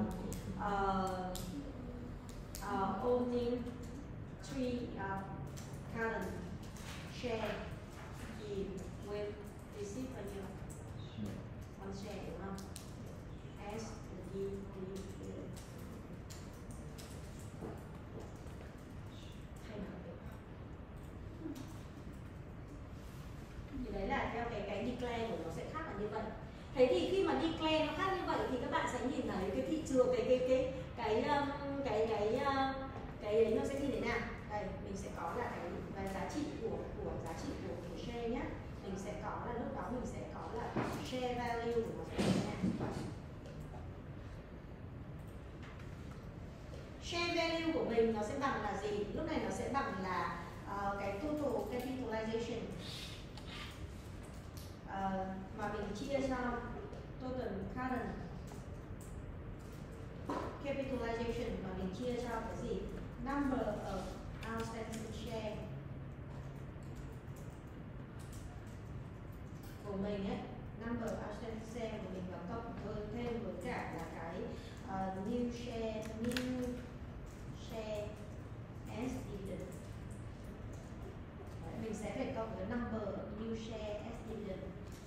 Owning 3 current share in with receive bao nhiêu? One share đúng không? S D thì đấy là theo cái declare của nó sẽ khác là như vậy. Thế thì khi mà declare nó khác như vậy thì các bạn sẽ nhìn thấy cái thị trường cái đấy nó sẽ như thế nào? Đây mình sẽ có là cái giá trị của giá trị của share nhé. Mình sẽ có là lúc đó mình sẽ có là share value của nó sẽ như thế nào? Share value của mình nó sẽ bằng là gì? Lúc này nó sẽ bằng là cái total capitalization mà mình chia cho total current capitalization và mình chia cho cái gì? Number of outstanding share của mình ấy, number of outstanding share của mình và cộng với thêm với cả là cái new share as dividend. Đấy, mình sẽ phải cộng với number of new share as dividend.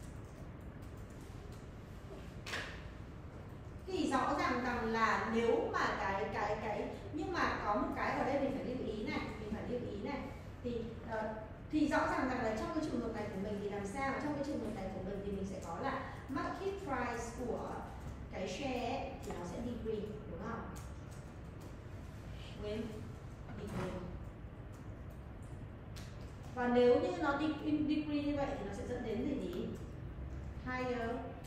Thì rõ ràng rằng là nếu mà cái nhưng mà có một cái ở đây mình phải lưu ý này, thì rõ ràng rằng là trong cái trường hợp này của mình thì làm sao? Trong cái trường hợp này của mình thì mình sẽ có là market price của cái share ấy, thì nó sẽ decrease đúng không? When decrease. Và nếu như nó decrease như vậy thì nó sẽ dẫn đến gì? Higher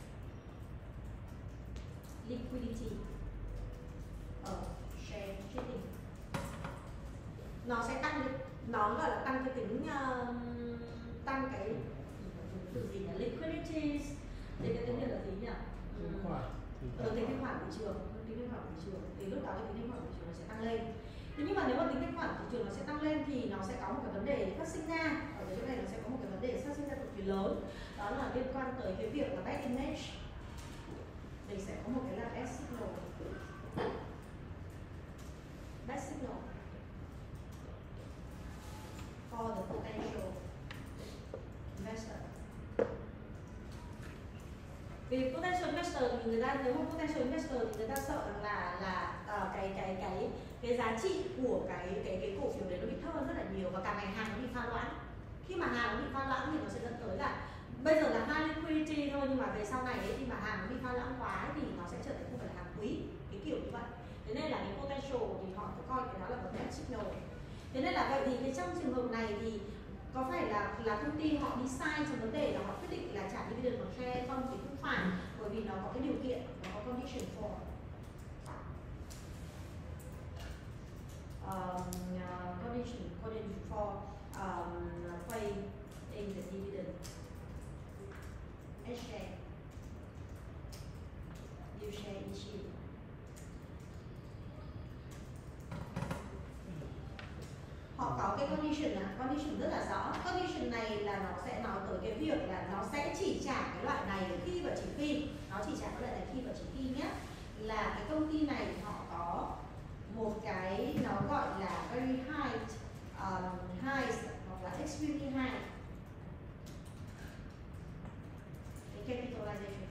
liquidity ở share trading. Nó sẽ tăng, nó gọi là tăng cái tính tăng cái từ gì nhỉ? Liquidity thì cái tiếng Việt là gì nhỉ? Tính khoản. Tính thanh khoản thị trường, thì lúc đó cái tính thanh khoản thị trường nó sẽ tăng lên. Thế nhưng mà nếu mà tính thanh khoản thị trường nó sẽ tăng lên thì nó sẽ có một cái vấn đề phát sinh ra. Ở cái chỗ này nó sẽ có một cái vấn đề phát sinh ra cực kỳ lớn, đó là liên quan tới cái việc là bad image. Mình sẽ có một cái là bad signal for the potential investor. Vì potential investor thì người ta, nếu mà potential investor thì người ta sợ rằng là cái giá trị của cái cổ phiếu đấy nó bị thấp hơn rất là nhiều và càng ngày hàng nó bị pha loãng. Khi mà hàng nó bị pha loãng thì nó sẽ dẫn tới là bây giờ là high liquidity thôi, nhưng mà về sau này ấy, khi mà hàng nó bị pha loãng quá ấy, thì nó sẽ trở thành không phải là hàng quý, cái kiểu như vậy. Thế nên là cái potential thì họ phải coi cái đó là một cái signal. Thế nên là vậy thì cái trong trường hợp này thì có phải là công ty họ đi sai trong vấn đề là họ quyết định là trả dividend bằng share không? Thì không phải, bởi vì nó có cái điều kiện, nó có condition for paying the dividend as share, new share issue. Họ có cái condition rất là rõ. Condition này là nó sẽ nói tới cái việc là nó sẽ chỉ trả cái loại này khi và chỉ khi, nó chỉ trả cái loại này khi và chỉ khi nhé, là cái công ty này họ có một cái nó gọi là very high hoặc là extremely high cái capitalization.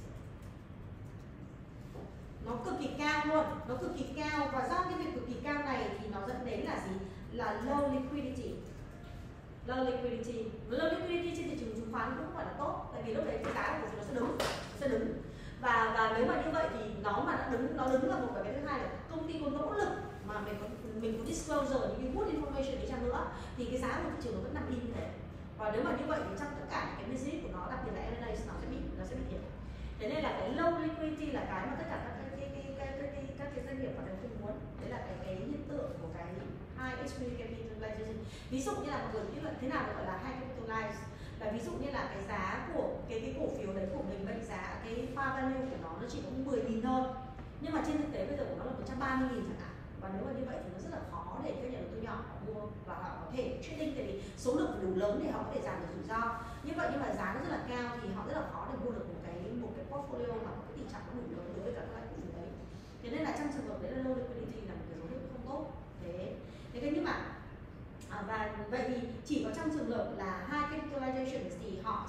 Nó cực kỳ cao luôn, nó cực kỳ cao, và do cái việc cực kỳ cao này thì nó dẫn đến là gì? Là low liquidity. Low liquidity trên thị trường chứng khoán cũng không phải là tốt, tại vì lúc đấy cái giá của nó sẽ đứng. Và nếu mà như vậy thì nó đứng là một cái thứ hai là công ty có nỗ lực mà mình có disclosure những cái good information đi chăng nữa thì cái giá của thị trường nó vẫn nằm im như thế. Và nếu mà như vậy thì trong tất cả cái business của nó, đặc biệt là M&A, nó sẽ bị thiệt. Thế nên là cái low liquidity là cái mà tất cả các cái doanh nghiệp họ đều không muốn. Đấy là cái hiện tượng của cái high extreme capitalization. Ví dụ như là mọi người biết là thế nào gọi là high capitalized, là ví dụ như là cái giá của cái cổ phiếu đấy của mình, mệnh giá cái par value của nó chỉ có 10.000 thôi, nhưng mà trên thực tế bây giờ của nó là 130.000 chẳng hạn. Và nếu mà như vậy thì nó rất là khó để các nhà đầu tư nhỏ họ mua và họ có thể trading, tại vì số lượng đủ lớn để họ có thể giảm được rủi ro. Như vậy nhưng mà giá nó rất là cao thì họ rất là khó để mua được một cái portfolio mà có cái tỷ trọng nó đủ lớn đối với cả các loại cổ phiếu đấy. Thế nên là trong trường hợp đấy là low liquidity là một cái dấu hiệu không tốt. Thế nhưng mà và vậy thì chỉ có trong trường hợp là high capitalization thì họ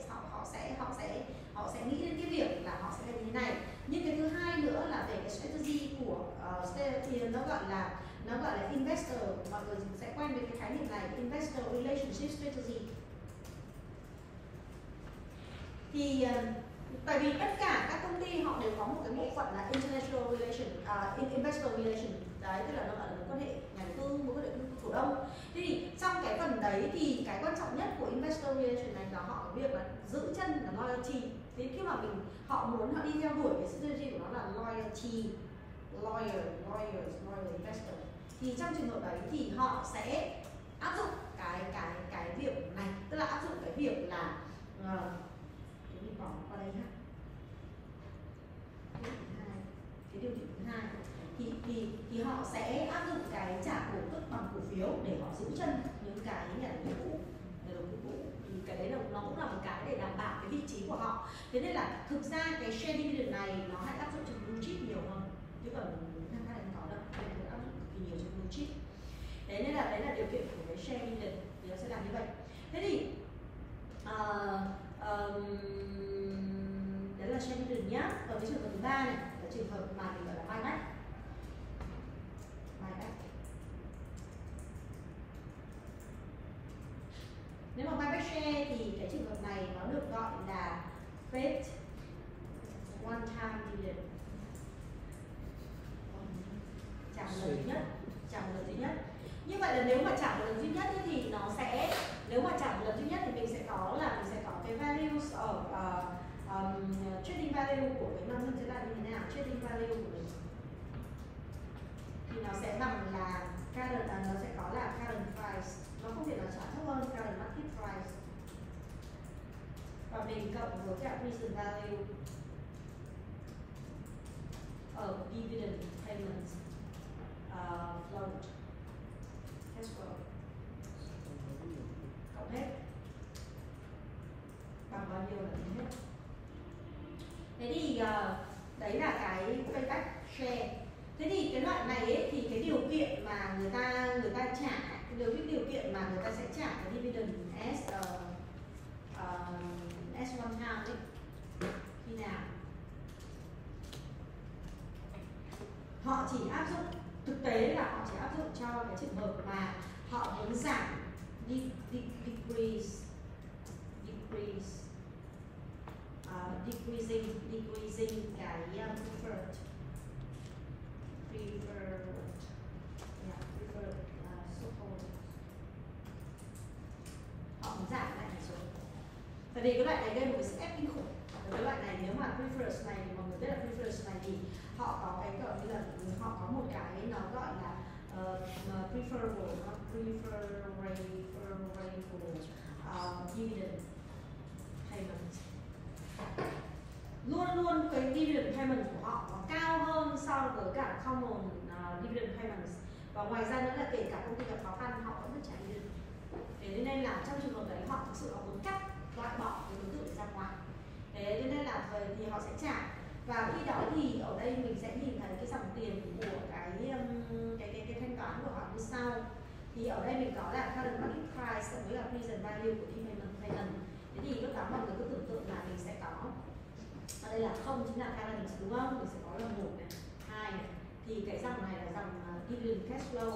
sẽ nghĩ đến cái việc là họ sẽ làm như thế này. Nhưng cái thứ hai nữa là về cái strategy của thì nó gọi là investor, mọi người sẽ quen với cái khái niệm này, investor relationship strategy. Thì tại vì tất cả các công ty họ đều có một cái bộ phận là international relation, investor relation, đấy, tức là nó gọi là mối quan hệ nhà đầu tư, mối quan hệ cổ đông. Thế thì trong cái phần đấy thì cái quan trọng nhất của investor relation này là họ có việc là giữ chân là loyalty. Thế khi mà họ muốn họ đi theo đuổi cái strategy của nó là loyalty, loyal investor, thì trong trường hợp đấy thì họ sẽ áp dụng cái việc này, tức là áp dụng cái việc là mình bỏ qua đây ha. Cái điều kiện thứ hai thì họ sẽ áp dụng cái trả cổ tức bằng cổ phiếu để họ giữ chân những cái nhà đầu tư cũ. Thì cái đấy là nó cũng là một cái để đảm bảo cái vị trí của họ. Thế nên là thực ra cái share dividend này nó hay áp dụng trong blue chip nhiều hơn, chứ còn các bạn có đâu, nên áp dụng cực kỳ nhiều trong blue chip. Đấy nên là đấy là điều kiện của cái share dividend thì nó sẽ làm như vậy. Thế thì đấy là share dividend nhá. Ở cái trường hợp thứ ba này là trường hợp mà mình gọi là buyback. Nếu mà buyback share thì cái trường hợp này nó được gọi là SEPT one time dividend. Trả một lần duy nhất. Như vậy là nếu mà trả một lần duy nhất thì nó sẽ, nếu mà trả một lần duy nhất thì mình sẽ có cái values ở trading value của cái năm mình sẽ là như thế nào, trading value của mình thì nó sẽ bằng là current, nó sẽ có là current price, nó không thể nào trả thấp hơn current market price, và mình cộng với cả present value ở dividend payment float cash flow, cộng hết bằng bao nhiêu là tính hết. Thế thì đấy là cái payback share. Thế thì cái loại này ấy, thì cái điều kiện mà người ta trả, điều kiện mà người ta sẽ trả cái dividend as one time ấy, khi nào họ chỉ áp dụng, thực tế là họ chỉ áp dụng cho cái trường hợp mà họ muốn giảm decreasing cái preferred shareholder. Họ muốn giảm lại số. Tại vì cái loại này gây một cái sức ép kinh khủng. Cái loại này nếu mà preferred này thì mọi người biết là preferred này thì họ có cái gọi như là họ có một cái nó gọi là preferable dividend payment. Luôn cái dividend payment của họ nó cao hơn so với cả common dividend payments, và ngoài ra nữa là kể cả công ty gặp khó khăn họ vẫn phải trả dividend. Thế nên là trong trường hợp đấy họ thực sự họ muốn cắt, loại bỏ cái đối tượng ra ngoài. Thế nên là thì họ sẽ trả, và khi đó thì ở đây mình sẽ nhìn thấy cái dòng tiền của cái thanh toán của họ như sau. Thì ở đây mình có là current market price cộng với là present value của payment. Thế thì lúc đó mọi người cứ tưởng tượng là mình sẽ có ở đây là không chính là current, đúng không? Mình sẽ có là 1 này, 2 này. Thì cái dòng này là dòng dividend cash flow.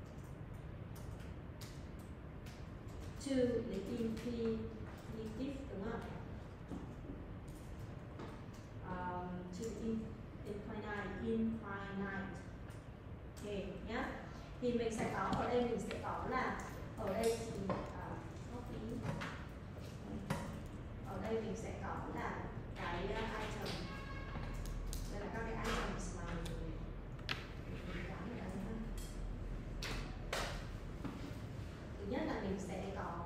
2 là infinitive, đúng không? 2 infinite. Ok nhá. Thì mình sẽ có ở đây là ở đây thì ở đây mình sẽ có là cái item, đây là các cái items mà mình gắn ở đây ha. Thứ nhất là mình sẽ có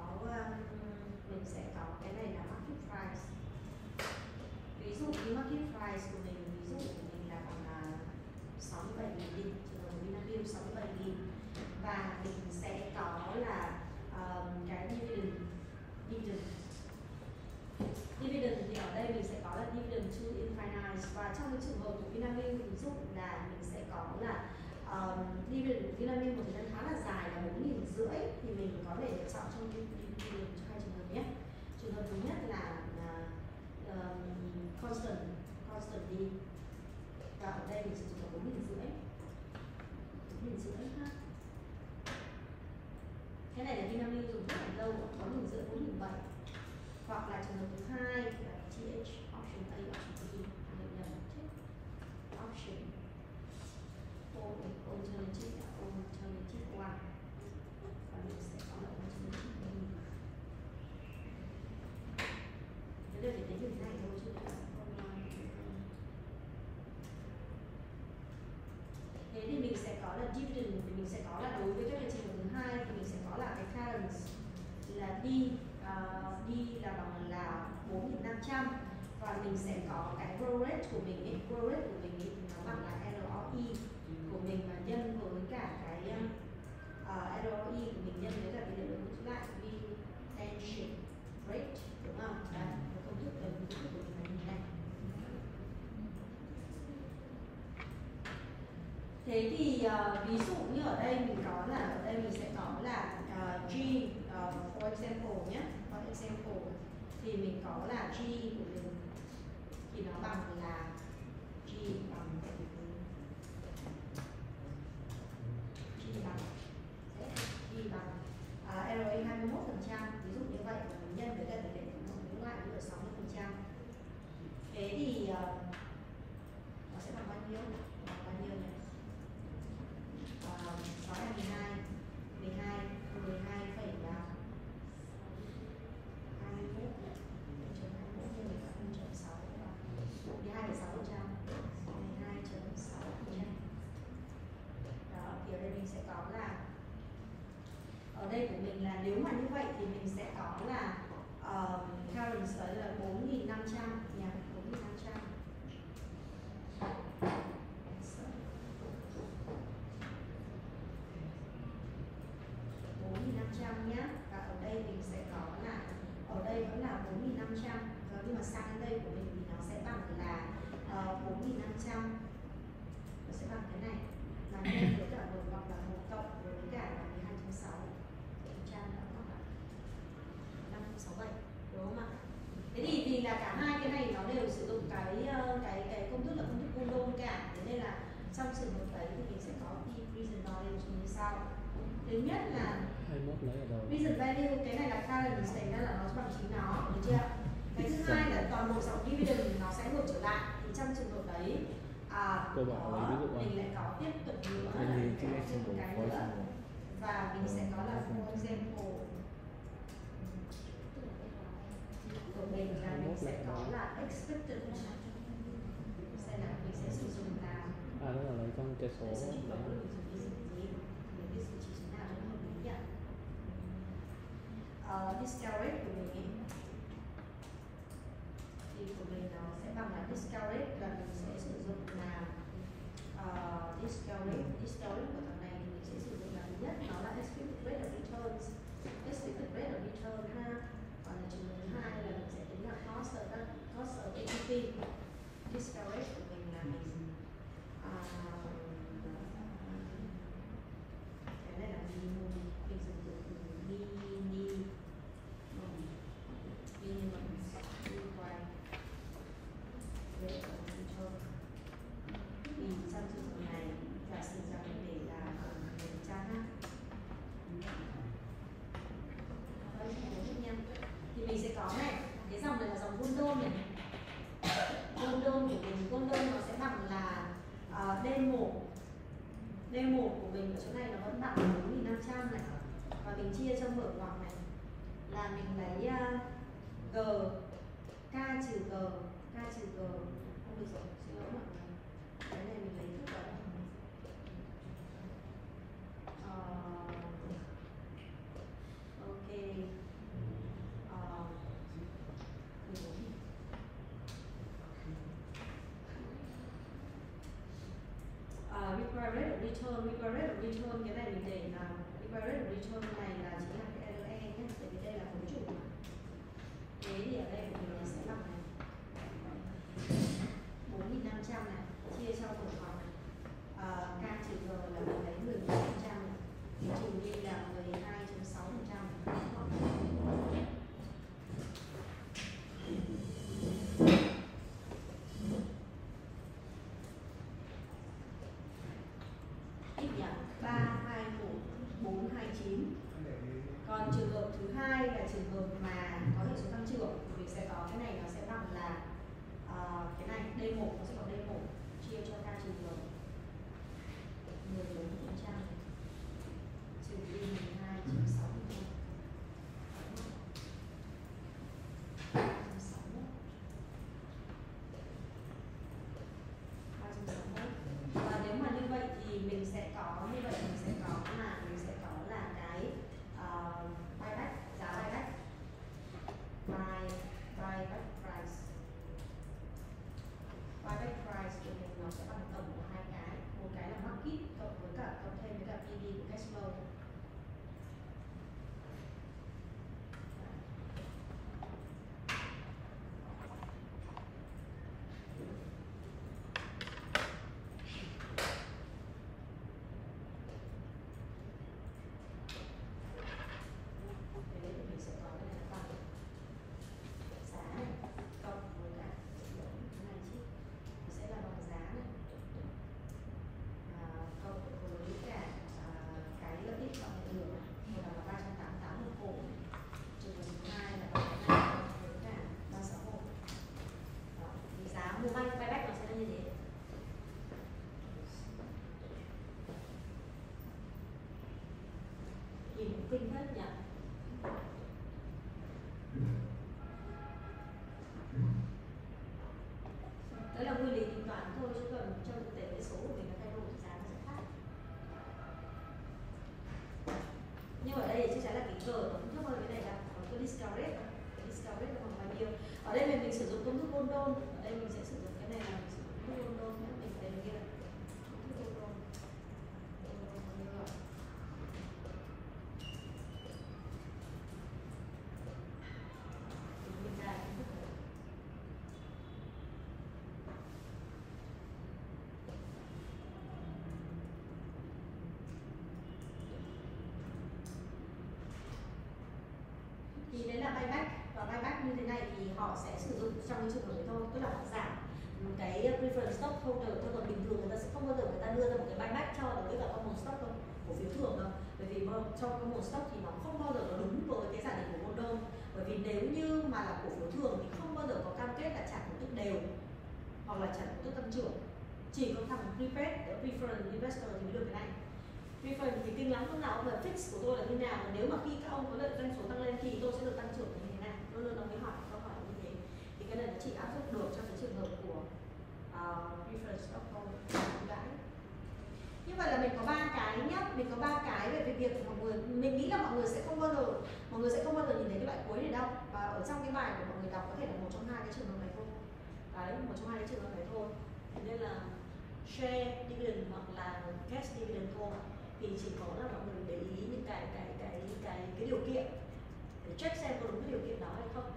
cái này là market price. Ví dụ như market price của mình, ví dụ của mình là bằng 67.000 đi, trường hợp Vinamilk 67.000, và mình sẽ có là cái dividend và trong cái trường hợp của Vinamilk ví dụ là mình sẽ có là dividend của Vinamilk một thời gian khá là dài là 4.500 thì mình có thể lựa chọn trong hai trường hợp nhé. Trường hợp thứ nhất là constant đi, và ở đây mình sử dụng là 4.500 ha. Cái này là Vinamilk dùng rất là lâu, 4.500, 4.700. Hoặc là trường hợp thứ hai là TH option A, option B, option alternative là alternative 1, và mình sẽ có là alternative B. Cái đây phải tính như thế này thôi chứ không. Thế thì mình sẽ có là dividend, thì mình sẽ có là đối với các cái trường hợp thứ hai thì mình sẽ có là cái current là đi là bằng là 4.500, và mình sẽ có cái growth rate của mình ấy, growth rate của mình ấy, nó bằng là ROE của mình và nhân với cả cái ROE của mình nhân với cả cái điều ứng lại retention rate, đúng không? Đấy, công thức của mình là như này. Thế thì ví dụ như ở đây mình có là ở đây mình sẽ có là G for example nhé, for example thì mình có là G của mình thì nó bằng là G bằng ROE 21%, ví dụ như vậy và mình nhân với cái tỷ lệ tổng lại là 60%. Thế thì nó sẽ bằng bao nhiêu? Bằng bao nhiêu nhỉ? 6 là 12 phẩy 21 chấm 21 nhân với 0.6 12,6%, 12,6%. Đó, thì ở đây mình sẽ có là ở đây của mình là nếu mà như vậy thì mình sẽ có là current đấy là 4.500 nha, 4.500. Nhé, và ở đây mình sẽ có là ở đây vẫn là 4.500, nhưng mà sang đây của mình thì nó sẽ bằng là 4.500, nó sẽ bằng cái này mà nhân với cả một hoặc là 1 cộng với cả là 12,6% đó là 5,67, đúng không ạ? Thế thì vì là cả hai cái này nó đều sử dụng cái công thức là công thức Coulomb cả, thế nên là trong trường hợp đấy thì mình sẽ có reason value như sau. Thứ nhất là reason value, cái này là current, thành ra là nó bằng chính nó, được chưa? Cái thứ hai là toàn bộ dòng dividend nó sẽ ngược trở lại, thì trong trường hợp đấy mình lại có tiếp tục nữa là mình sẽ có thêm một cái nữa, và mình sẽ có là for example của mình là mình sẽ có là expected, sẽ là mình sẽ sử dụng là đó là lấy trong cái số discount rate của mình ấy. Thì của mình nó sẽ bằng là discount rate, và mình sẽ sử dụng là discount rate của thằng này thì mình sẽ sử dụng là thứ nhất nó là expected rate of returns, ha. Còn là trường hợp thứ hai là mình sẽ tính là cost of equity. Discount rate của mình là mình cái này là minimum, mình sử dụng minimum required rate of return. Vì trong trường hợp này giả sử rằng để là 1% ha, thì mình sẽ có này, cái dòng này là dòng Coulomb này, Coulomb của mình, Coulomb nó sẽ bằng là D1 của mình ở chỗ này nó vẫn bằng 4.500 này, và mình chia cho mở ngoặc này là mình lấy G, K trừ G, không được rồi, xin lỗi mọi người, cái này mình lấy thức rồi. Ok, required rate of return, cái này mình để là required rate of return này là chính là cái RE nhé, tại vì đây là cấu trúc mà. Thế thì ở đây của mình sẽ bằng này hệ số tăng trưởng thì mình sẽ có cái này nó sẽ bằng là cái này D1 nó sẽ có D1 chia cho K trừ 14% trừ đi 12 trừ 60. Và nếu mà như vậy thì mình sẽ có là cái buyback, giá buyback price của mình nó sẽ bằng tổng của hai cái, một cái là market cộng thêm với cả PB của cash flow. Kinh hết nhỉ. Đấy là nguyên lý tính toán thôi, chứ còn trong thực tế cái số của mình nó thay đổi thì giá nó sẽ khác. Nhưng ở đây thì chắc chắn là cái cờ nó cũng thấp hơn cái này, là có discount rate, nó bằng bao nhiêu. Ở đây mình sử dụng công thức London, ở đây mình sẽ sử dụng cái này là mình sử dụng công thức London nhé, mình đây kia là công thức London. Thì đấy là buyback, và buyback như thế này thì họ sẽ sử dụng trong cái trường hợp đấy thôi, tức là họ giảm cái preferred stock holder thôi, còn bình thường người ta sẽ không bao giờ người ta đưa ra một cái buyback cho đối với cả common stock đâu, cổ phiếu thường đâu, bởi vì trong common stock thì nó không bao giờ nó đúng với cái giả định của London, bởi vì nếu như mà là cổ phiếu thường thì không bao giờ có cam kết là trả cổ tức đều hoặc là trả cổ tức tăng trưởng, chỉ có thằng preferred investor thì mới được cái này. Preferred thì kinh lắm, lúc nào ông là fix của tôi là như nào, và nếu mà khi các ông có lợi doanh số tăng lên thì tôi sẽ được tăng trưởng như thế nào, luôn luôn nó mới hỏi câu hỏi như thế. Thì cái này nó chỉ áp dụng được cho cái trường hợp của preferred stock thôi. Như vậy là mình có 3 cái nhá, mình có 3 cái về việc mọi người, mình nghĩ là mọi người sẽ không bao giờ nhìn thấy cái loại cuối này đâu, và ở trong cái bài của mọi người đọc có thể là một trong hai cái trường hợp này thôi. Đấy, một trong hai cái trường hợp này thôi. Thế nên là share dividend hoặc là cash dividend thôi, thì chỉ có là mọi người để ý những cái điều kiện để check xem có đúng cái điều kiện đó hay không.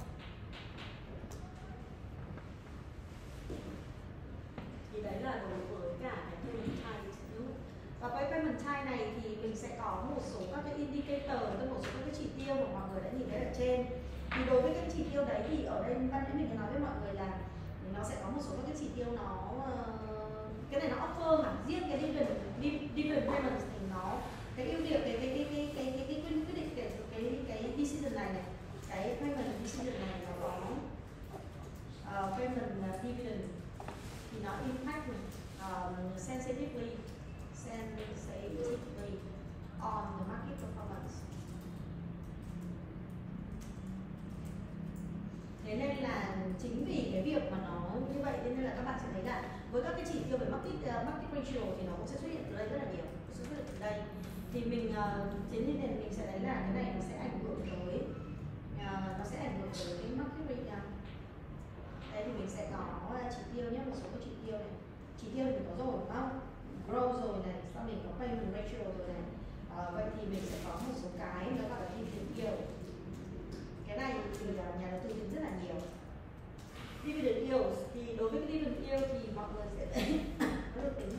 Thì đấy là đối với cả cái payment type. Và cái payment type này thì mình sẽ có một số các cái indicator, tức một số các cái chỉ tiêu mà mọi người đã nhìn thấy ở trên. Thì đối với cái chỉ tiêu đấy thì ở đây Văn Nguyễn mình có nói với mọi người là nó sẽ có một số các cái chỉ tiêu nó cái này nó offer mà riêng cái dividend payment thì nó cái ưu điểm cái quyết định cái decision này cái payment decision này nó có payment dividend thì nó impact sensitively on the market performance. Thế nên là chính vì cái việc mà nó như vậy nên là các bạn sẽ thấy là với các cái chỉ tiêu về market ratio thì nó cũng sẽ xuất hiện từ đây rất là nhiều, xuất hiện từ đây. Thì mình thế nên mình sẽ thấy là cái này nó sẽ ảnh hưởng tới cái market ratio. Đây thì mình sẽ có chỉ tiêu nhé, một số cái chỉ tiêu này. Chỉ tiêu thì mình có rồi đúng không? Growth rồi này, sau mình có payment ratio rồi này. Vậy thì mình sẽ có một số cái nó gọi là dividend yield. Cái này thì nhà đầu tư tính rất là nhiều. Dividend yield thì đối với cái dividend yield thì mọi người sẽ thấy nó được tính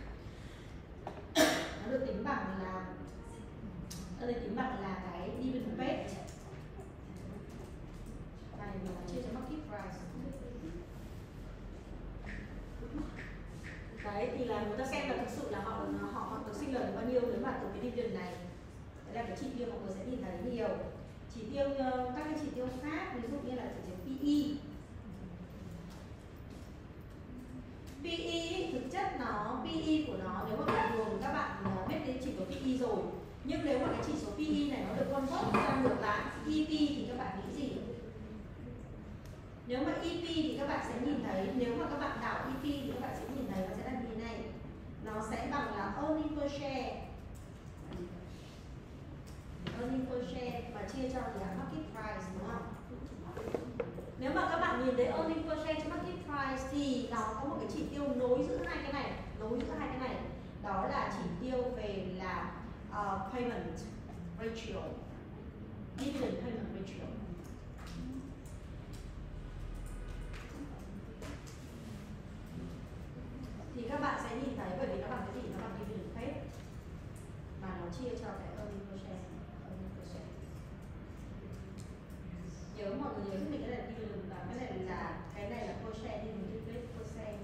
bằng là cái dividend paid. Này mình chia cho market price. Đấy thì là người ta xem là thực sự là họ được sinh lời bao nhiêu nếu mà từ cái dividend này. Đây là cái chỉ tiêu mọi người sẽ nhìn thấy nhiều. Chỉ tiêu các cái chỉ tiêu khác ví Nếu mà EP thì các bạn sẽ nhìn thấy, nếu mà các bạn đảo EP thì các bạn sẽ nhìn thấy nó sẽ là như thế này. Nó sẽ bằng là earning per share. Earning per share và chia cho là market price, đúng không? Nếu mà các bạn nhìn thấy earning per share cho market price thì nó có một cái chỉ tiêu nối giữa hai cái này, đó là chỉ tiêu về là payment ratio, dividend payment ratio. Thì các bạn sẽ nhìn thấy, bởi vì nó bằng cái gì? Nó bằng dividend paid mà nó chia cho cái earning per share. Nhớ mọi người nhớ giúp mình cái này là dividend và cái này là per share, dividend paid per share.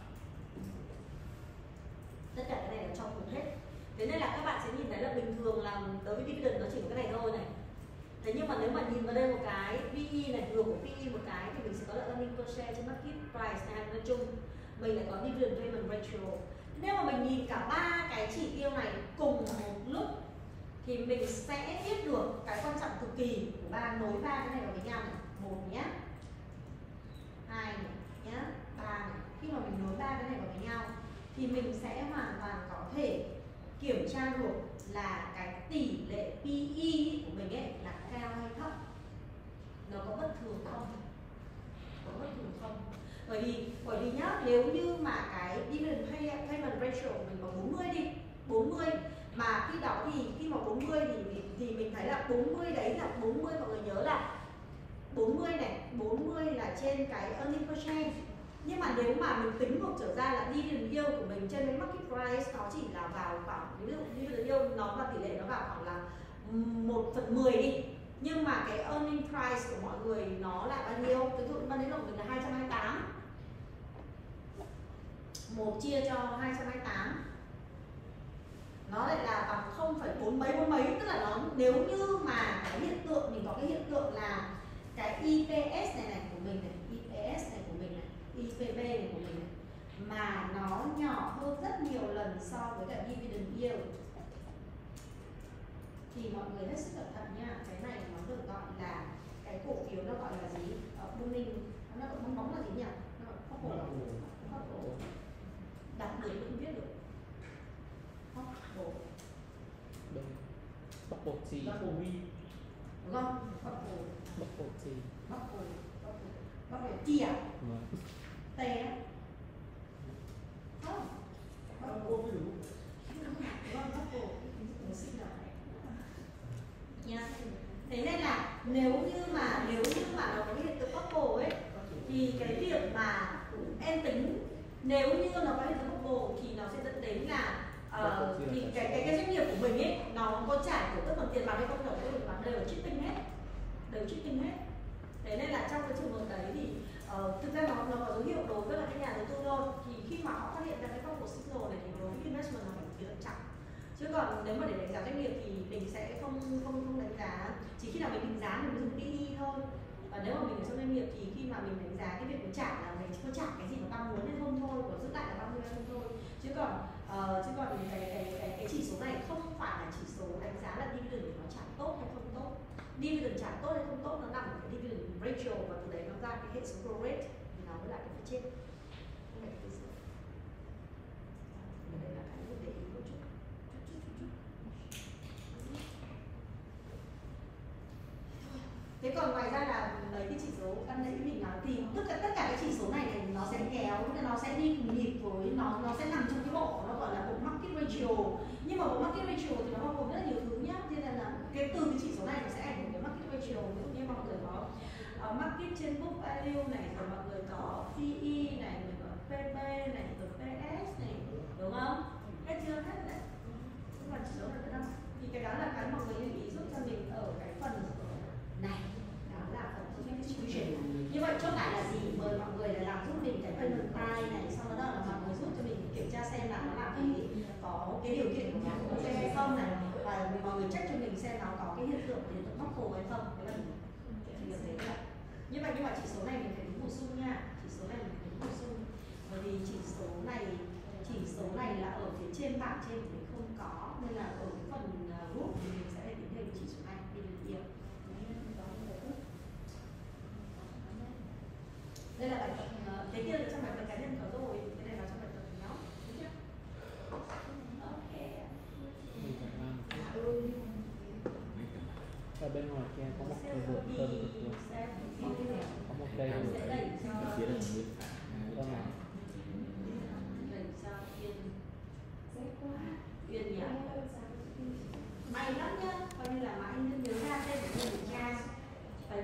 Tất cả cái này là trong hộp hết. Thế nên là các bạn sẽ nhìn thấy là bình thường là đối với dividend nó chỉ có cái này thôi này. Thế nhưng mà nếu mà nhìn vào đây một cái PE này, ngược của PE một cái thì mình sẽ có là earning per share trên market price này, nói chung mình lại có dividend payment ratio. Nếu mà mình nhìn cả ba cái chỉ tiêu này cùng một lúc thì mình sẽ biết được cái quan trọng cực kỳ của nối ba cái này vào với nhau này. Một nhé, hai này nhé, ba này. Khi mà mình nối ba cái này vào với nhau thì mình sẽ hoàn toàn có thể kiểm tra được là cái tỷ lệ PE của mình ấy là cao hay thấp, nó có bất thường không, bởi vì nhá, nếu như mà cái dividend payment ratio của mình có 40 đi, 40 mà khi đó thì khi mà 40 thì mình thấy là 40 đấy là 40, mọi người nhớ là 40 này, 40 là trên cái earning per share. Nhưng mà nếu mà mình tính ngược trở ra là dividend yield của mình trên cái market price nó chỉ là vào khoảng, ví dụ dividend yield nó và tỷ lệ nó vào khoảng là 1/10 đi. Nhưng mà cái earning price của mọi người nó là bao nhiêu? Ví dụ ban đến của mình là 228. 1 chia cho 228 nó lại là bằng 0,4 mấy, tức là nó nếu như mà cái hiện tượng mình có cái hiện tượng là cái EPS này của mình này, EPS này của mình này, IPB này của mình này mà nó nhỏ hơn rất nhiều lần so với cả dividend yield thì mọi người hết sức cẩn thận nha. Cái này nó được gọi là cái cổ phiếu nó gọi là gì? Booming, nó gọi bong bóng là gì nhỉ? Nó gọi bubble. Đọc được không biết được. Bubble gì? Đúng không? Bubble gì? Bubble tea à? Tè á? Không. Bubble. Nha. Thế nên là nếu như mà nó có cái hiện tượng bubble ấy thì cái việc mà em tính nếu như nó có hiện tượng bubble thì nó sẽ dẫn đến là thì cái doanh nghiệp của mình ấy nó có trả cổ tức bằng tiền mặt hay không, trả cổ tức bằng tiền mặt đều chipping hết. Thế nên là trong cái trường hợp đấy thì thực ra nó có dấu hiệu đối với các nhà đầu tư thôi. Thì khi mà họ phát hiện ra cái bubble signal này thì đối với investment nó phải cực kỳ thận trọng. Chứ còn nếu mà để đánh giá doanh nghiệp thì mình sẽ không đánh giá, chỉ khi nào mình đánh giá mình mới dùng PE thôi. Và nếu mà mình ở trong doanh nghiệp thì khi mà mình đánh giá cái việc mình trả là mình chỉ có trả cái gì mà tao muốn hay không thôi, còn giữ lại là bao nhiêu hay không thôi. Chứ còn cái chỉ số này không phải là chỉ số đánh giá là dividend để nó trả tốt hay không tốt. Dividend trả tốt hay không tốt nó nằm ở cái dividend ratio và từ đấy nó ra cái hệ số growth rate thì nó mới là cái phía trên. Không phải cái dưới. Đây là cái để ý một chút. Thế còn ngoài ra là lấy cái chỉ số ban nãy mình nói thì tất cả cái chỉ số này nó sẽ kéo, nó sẽ đi cùng nhịp với nó sẽ nằm trong cái bộ nó gọi là bộ market ratio. Nhưng mà bộ market ratio thì nó bao gồm rất là nhiều thứ nhá, nên là cái từ cái chỉ số này nó sẽ ảnh hưởng đến market ratio. Ví dụ như mọi người có market trên book value này, rồi mọi người có PE này, rồi có PB này, rồi PS này, đúng không? Hết chưa? Hết đấy. Nhưng mà chỉ số này đâu? Thì cái đó là cái mọi người lưu ý giúp cho mình ở cái phần này, đó là phần distribution. Như vậy chốt lại là gì? Mời mọi người là làm giúp mình cái payment price này, sau đó là mọi người giúp cho mình kiểm tra xem là nó làm cái có cái điều kiện của nó ok hay không này, và mọi người check cho mình xem nó có cái hiện tượng bubble hay không. Thế là mình thấy là như vậy, nhưng mà chỉ số này mình phải tính bổ sung nha, chỉ số này mình phải tính bổ sung, bởi vì chỉ số này là ở phía trên bảng trên của mình không có, nên là ở cái phần group thì mình sẽ phải tính thêm chỉ số này đi được nhiều. kia là trong bài tập cá nhân có rồi, cái này vào trong bài tập nhóm, đúng chưa? Ok. Mình phải làm. Ừ. Ở bên ngoài kia có một cái vườn thơm cực